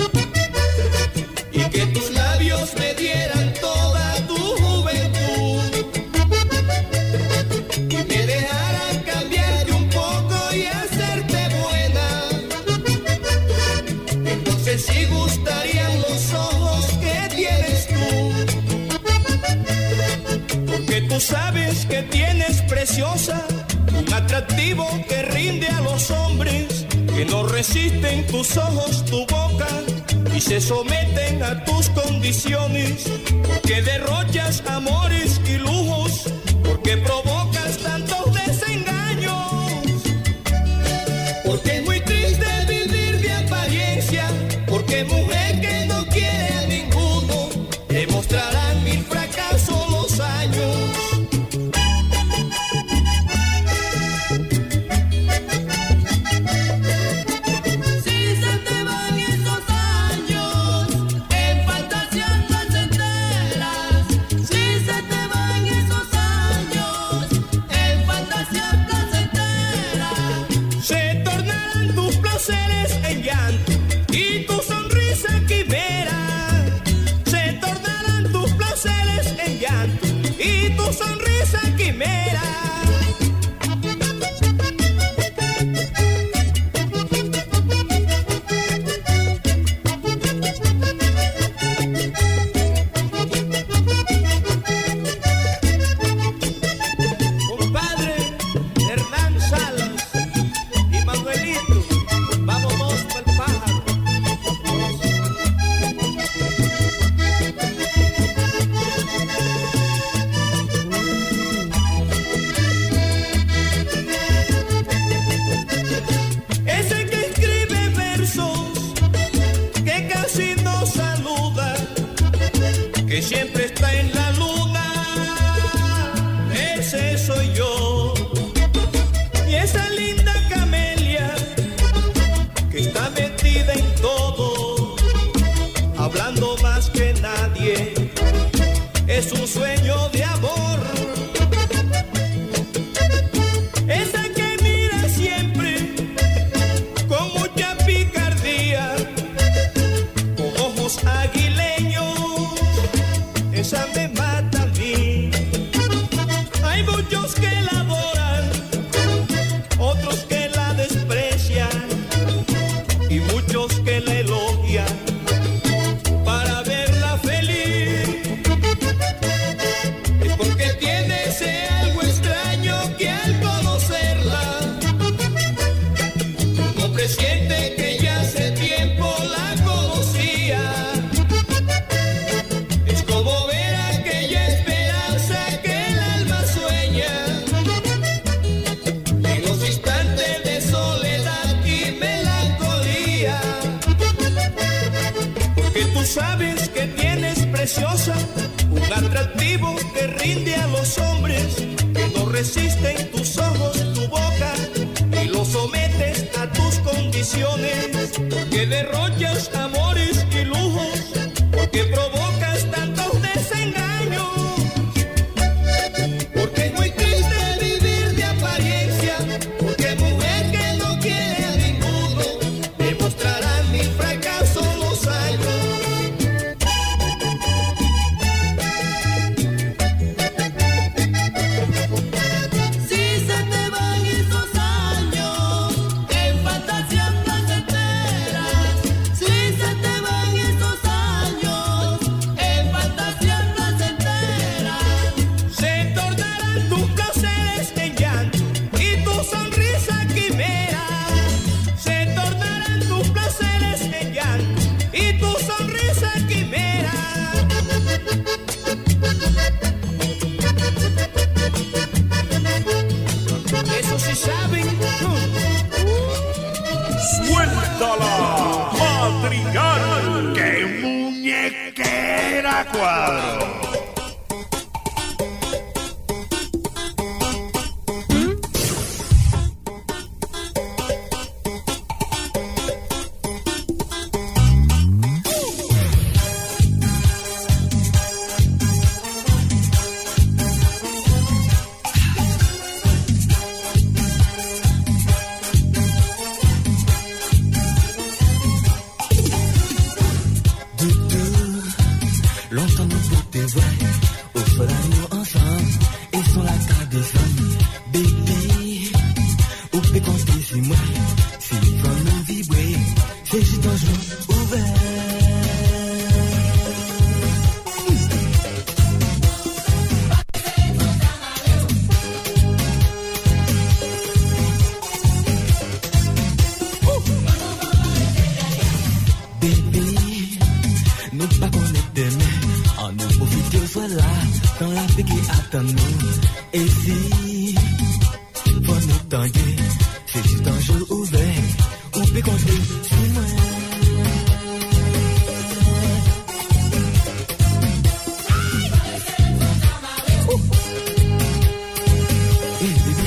y que tus labios me dieran toda tu juventud y me dejaran cambiarte un poco y hacerte buena. Entonces sí gustarían los ojos que tienes tú, porque tú sabes que tienes preciosa un atractivo que rinde a los hombres, que no resisten tus ojos, tu boca, y se someten a tus condiciones, porque derrochas amores y lujos, porque provocas tantos desengaños, porque es muy triste vivir de apariencia, porque mujer que no quiere a ninguno, demostrarán mil fracasos los años. que siempre está en la luna, ese soy yo. Y esa linda camelia que está metida en todo, hablando más que nadie, es un sueño de amor. Esa que mira siempre con mucha picardía, con ojos aguileños, esa me mata a mí. Hay muchos que la adoran, otros que la desprecian y muchos que la elogian para verla feliz. Es porque tiene ese algo extraño que al conocerla uno presiente que ya hace tiempo la conocía. Es como ver aquella esperanza que el alma sueña en los instantes de soledad y melancolía. Porque tú sabes que tienes, preciosa, un atractivo que rinde a los hombres, que no resisten tus ojos, tu boca, y los sometes a tus condiciones, porque derrochas amores y lujos, porque provocas tantos desengaños, porque es muy triste vivir de apariencia, porque mujer que no quiere a ninguno, demostrará mi fracaso los años. Si se te van esos años en fantasías placenteras, si se te van esos años en fantasías placenteras, Se tornarán tus placeres en llanto y tu sonrisa quimera. Se tornarán tus placeres en llanto y tu sonrisa quimera. Eso sí saben. ¡Suéltala, Madrigal! ¡Qué muñequera, Cuadro! Longtemps nous pour tes voix, au fera-nous ensemble, et sur la carte des femmes, bébé, ou peut compter si moi, si comme nous vibrer, c'est juste un jour ouvert. Bébé, nous pas connaître demain, en nous profiter au soir là, dans la paix qui attend nous. Et si, pour nous tanguer, c'est juste un jour ouvert, ou peut compter sur moi. Eh, bébé.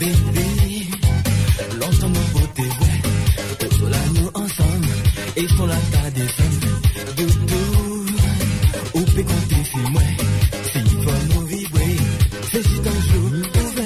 bébé. Longtemps nos beautés, ouais. Autour là, nous ensemble. Et sur la table des femmes. Doudou, ou peut compter sur moi. S'il faut nous vibrer, c'est juste un jour ouvert.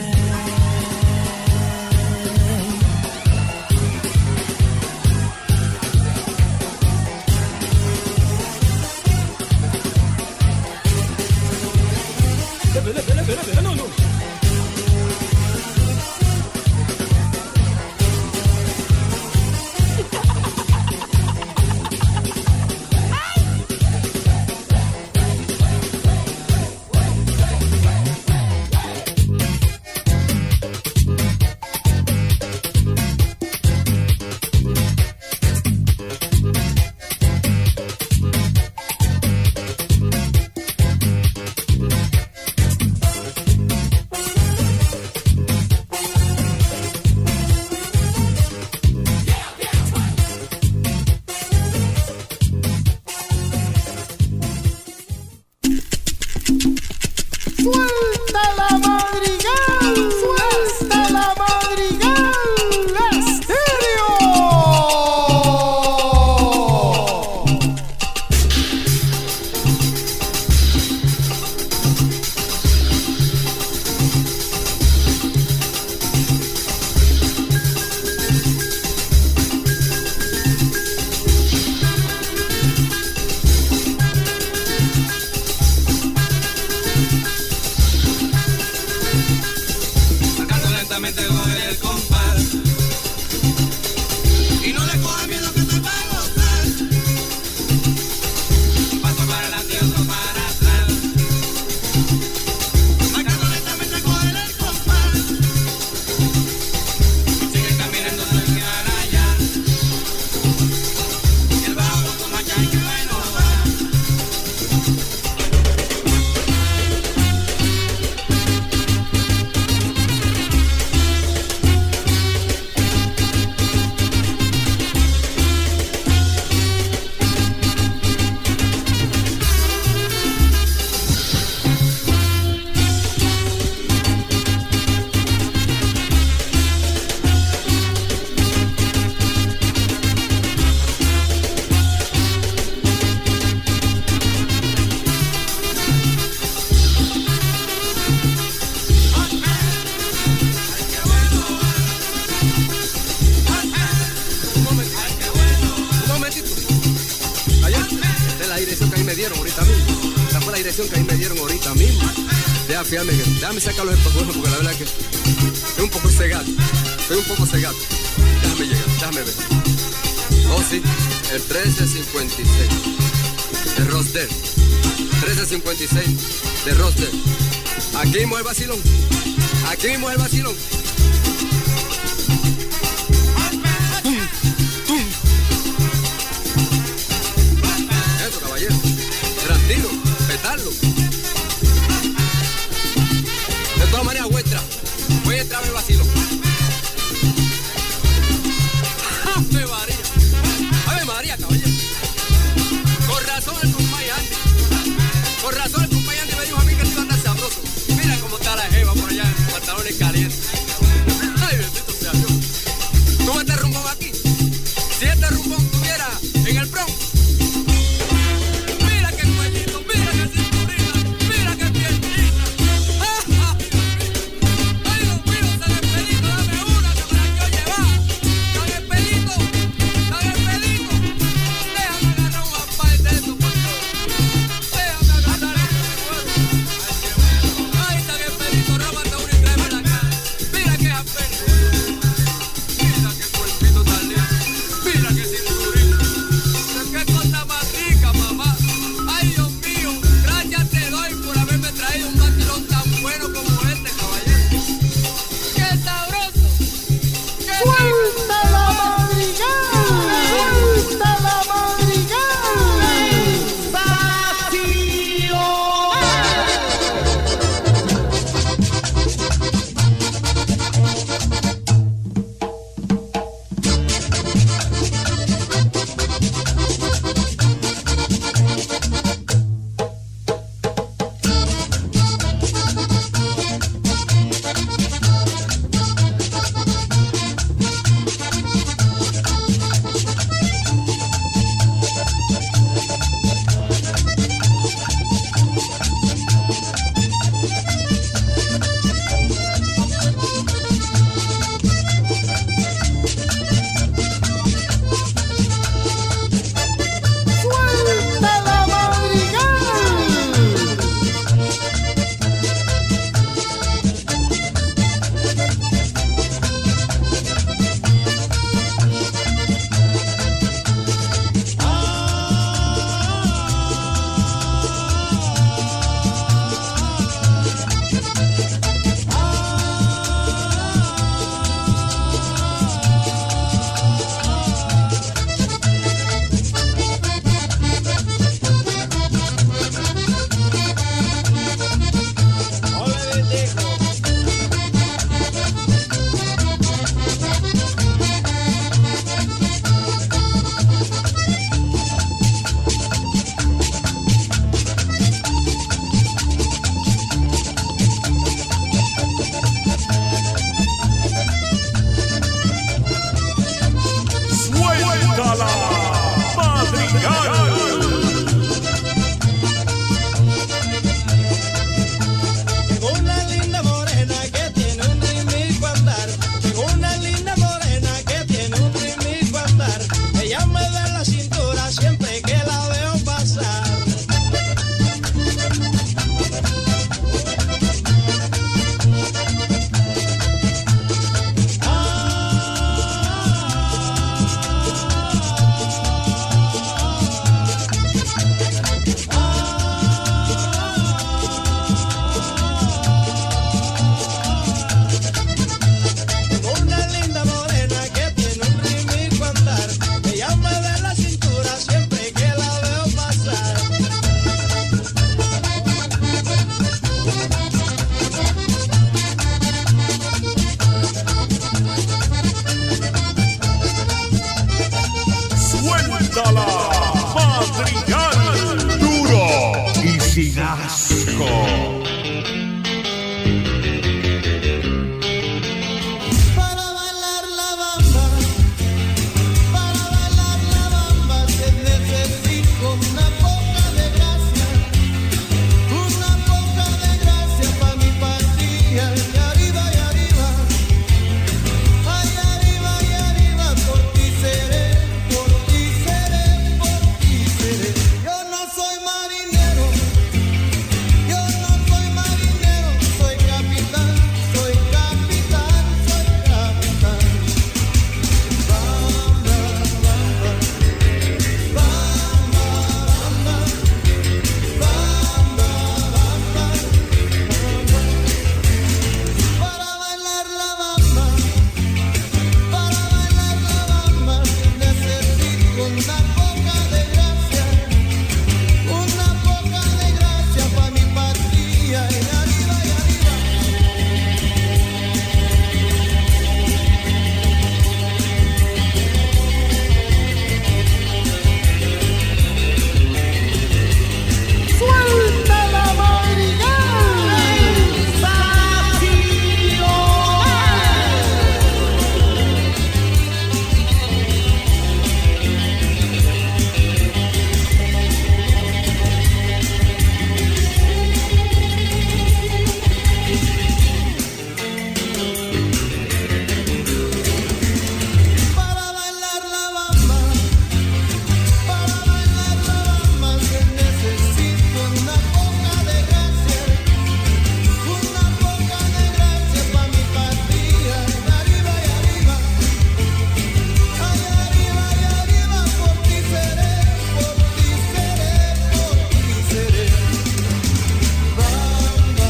Déjame sacar los espejuelos porque la verdad es que estoy un poco cegado. Déjame llegar, déjame ver. Oh, sí, el 1356 de Rosdell. 1356 de Rosdell. Aquí mismo el vacilón. Aquí mismo el vacilón. Eso, caballero. Tranquilo, petarlo. De todas maneras, voy a entrar al vacilo. ¡Ave María! ¡Ave María, caballero! Con razón el compañero me dijo a mí que se iba a estar sabroso. Mira cómo está la jeva por allá, pantalones calientes. viejo. Para bailar la bamba, se necesita una poca de gracia para mi patria. Y arriba, ay, arriba, por ti seré. Yo no soy marinero, soy capitán. Bamba, para bailar la bamba, necesito una poca de gracia para mi patria. Y arriba, ¡Suelta la madrigal! para bailar la bamba, se necesita una poca de gracia para mi patria. Y arriba, ay, arriba, por ti seré. Bamba,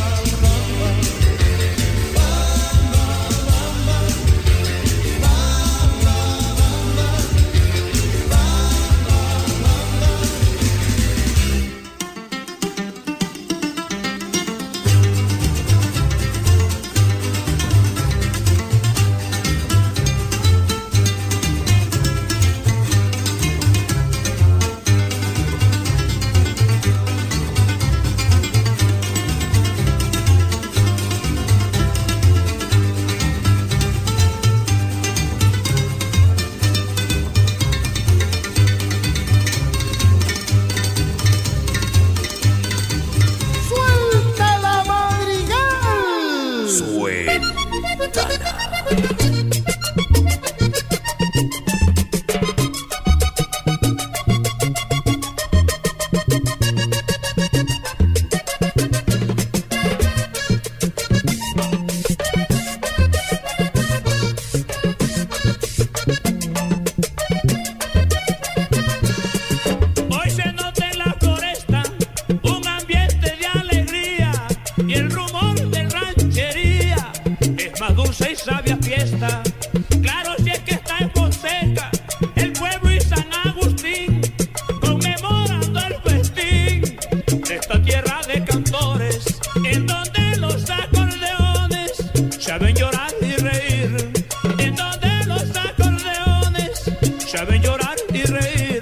¡suelta la madrigal! Suéltala. Hoy se nota en la floresta un ambiente de alegría y el rumor de ranchería es más dulce y sabia fiesta. Claro, si es que está en Fonseca, el pueblo y San Agustín, conmemorando el festín de esta tierra de cantores, en donde los acordeones saben llorar y reír, en donde los acordeones saben llorar y reír.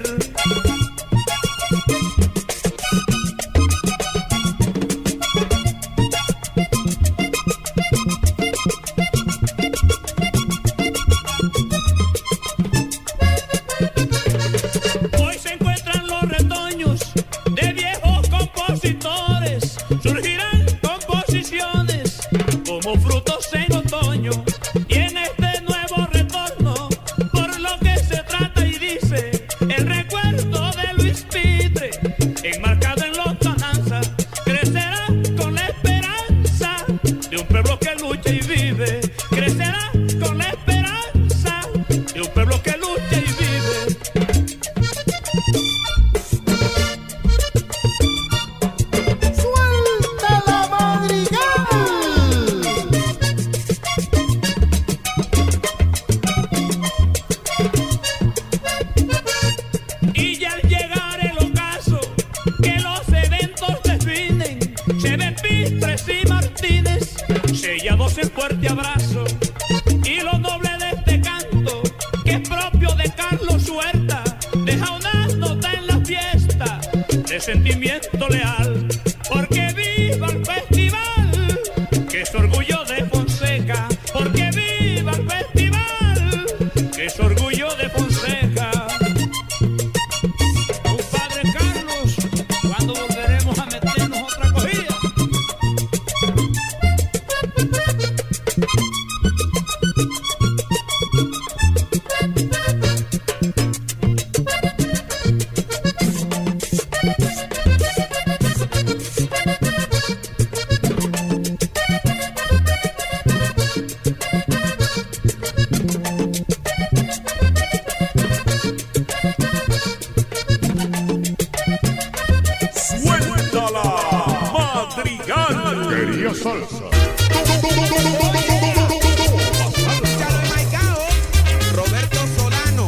Hoy se encuentran los retoños de viejos compositores, surgirán composiciones como frutos en otoño. Y en este nuevo retorno, por lo que se trata y dice el recuerdo de Luis Pitre, enmarcado en lontananza, crecerá con la esperanza de un pueblo que lucha y vive. Crecerá con la esperanza de un pueblo que lucha y vive. ¡Suelta la madrigal! Y ya al llegar el ocaso que los eventos definen, se ven Pitres y Martínez sellados en fuerte abrazo. Y lo noble de este canto, que es propio de Carlos Huerta, deja una nota en la fiesta de sentimiento leal, porque viva es orgullo de Fonseca. Padre Carlos, ¿cuándo volveremos a meternos otra cogida? Salsa. Roberto Solano.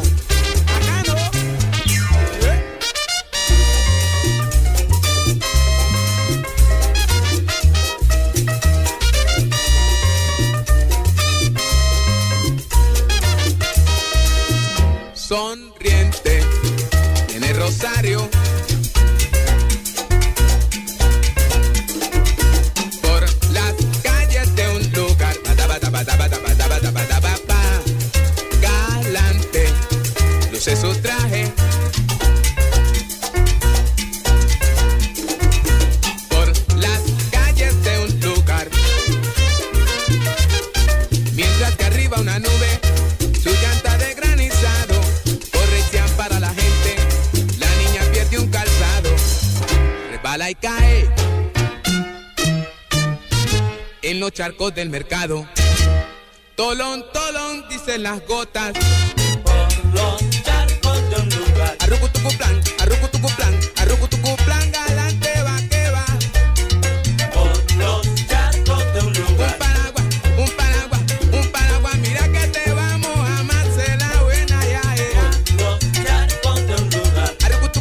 Sonriente tiene Rosario. Galante, luce su traje. Por las calles de un lugar. Mientras que arriba una nube, su llanta de granizado. Corrección para la gente, la niña pierde un calzado. Resbala y cae en los charcos del mercado. Tolón, tolón, dicen las gotas. Por los charcos de un lugar. Arrucutucuplan, galante va que va. Por los charcos de un lugar. Un paraguas, mira que te vamos a amarse la buena ya. Por los charcos de un lugar.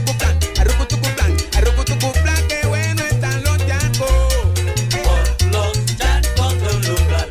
Arrucutucuplan, qué bueno están los charcos. Por los charcos de un lugar.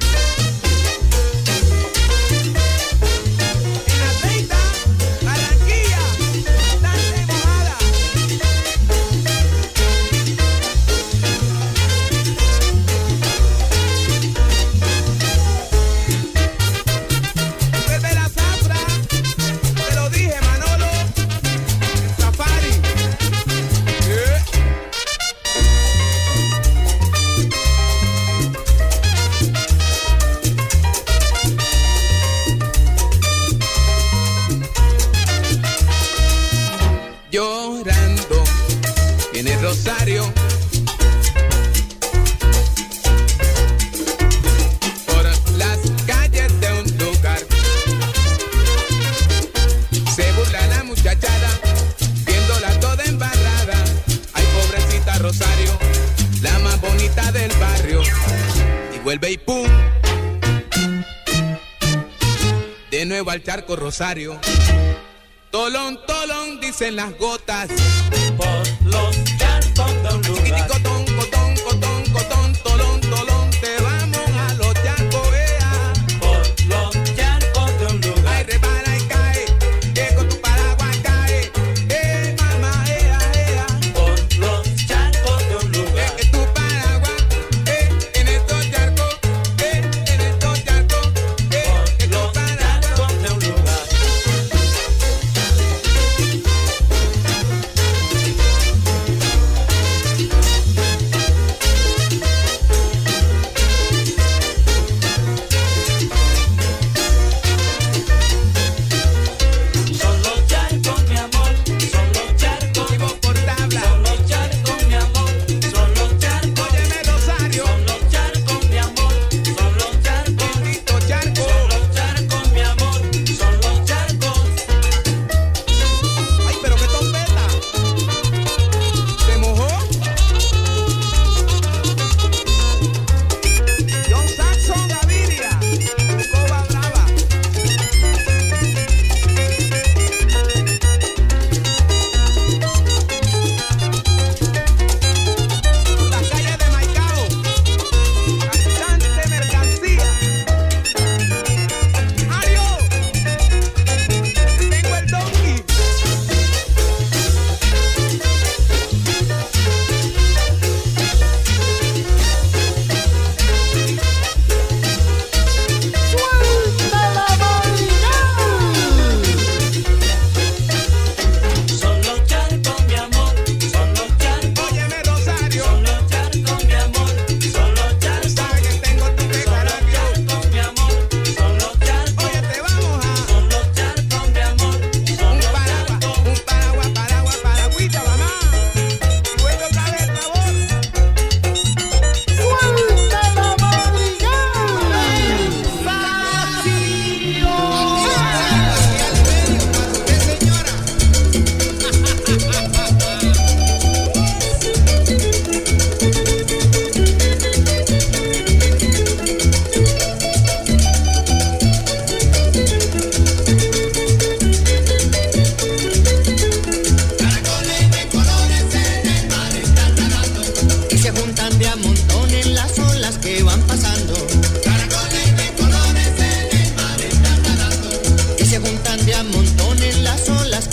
Llorando en el Rosario. Por las calles de un lugar. Se burla la muchachada, viéndola toda embarrada. Ay, pobrecita Rosario, la más bonita del barrio. Y vuelve y pum, de nuevo al charco Rosario. Tolón, tolón, dicen las gotas. Por los charcos de un lugar. Chiquiticotón, cotón, tolón, tolón, te vamos a los charcos, vea. Por los charcos de un lugar. Ay, repara y cae, que con tu paraguas cae. Mamá, ea. Por los charcos de un lugar. Es que tu paraguas, en estos charcos, en estos charcos, por los charcos de un lugar.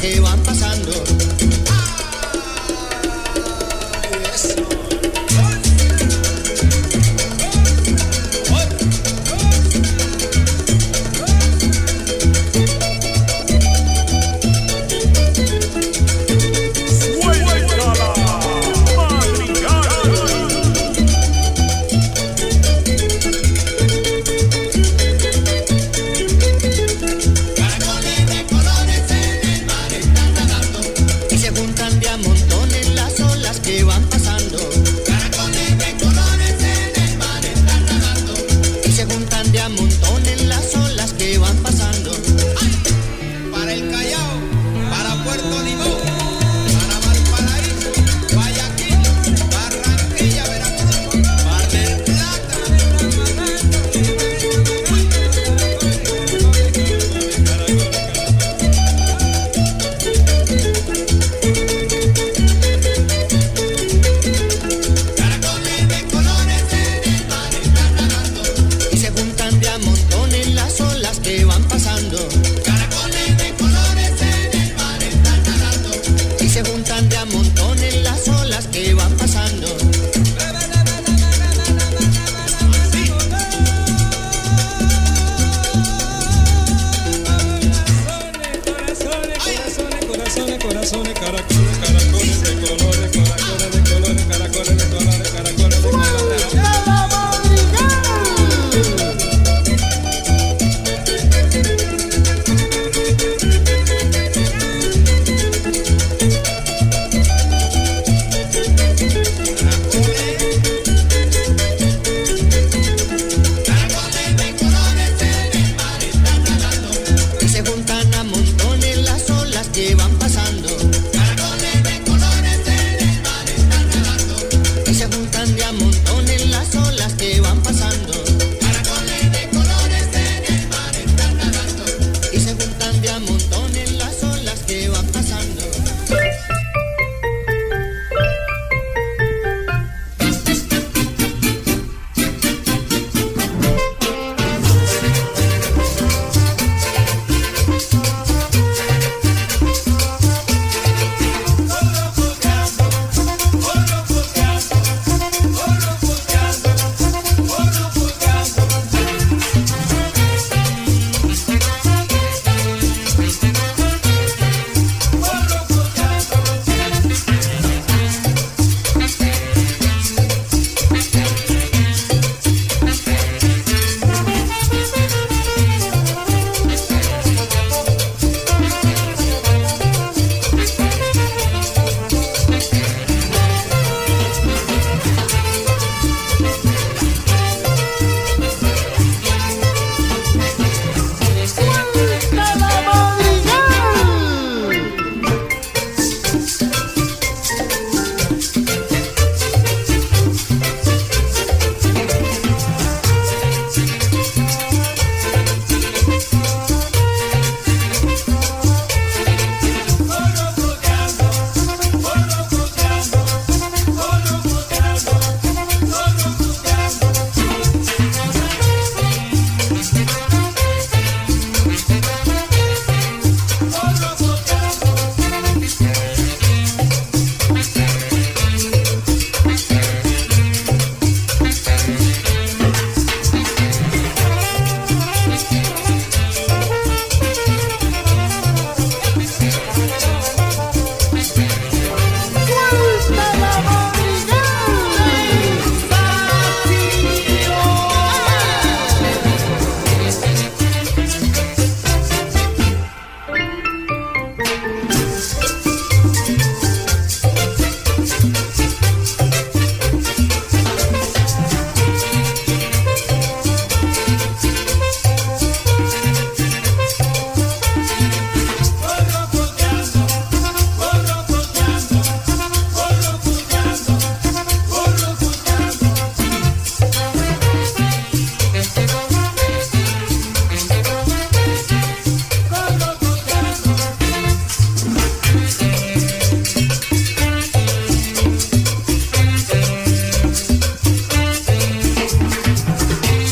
que van pasando.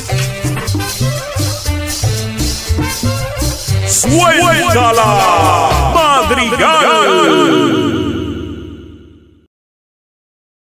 ¡Suéltala!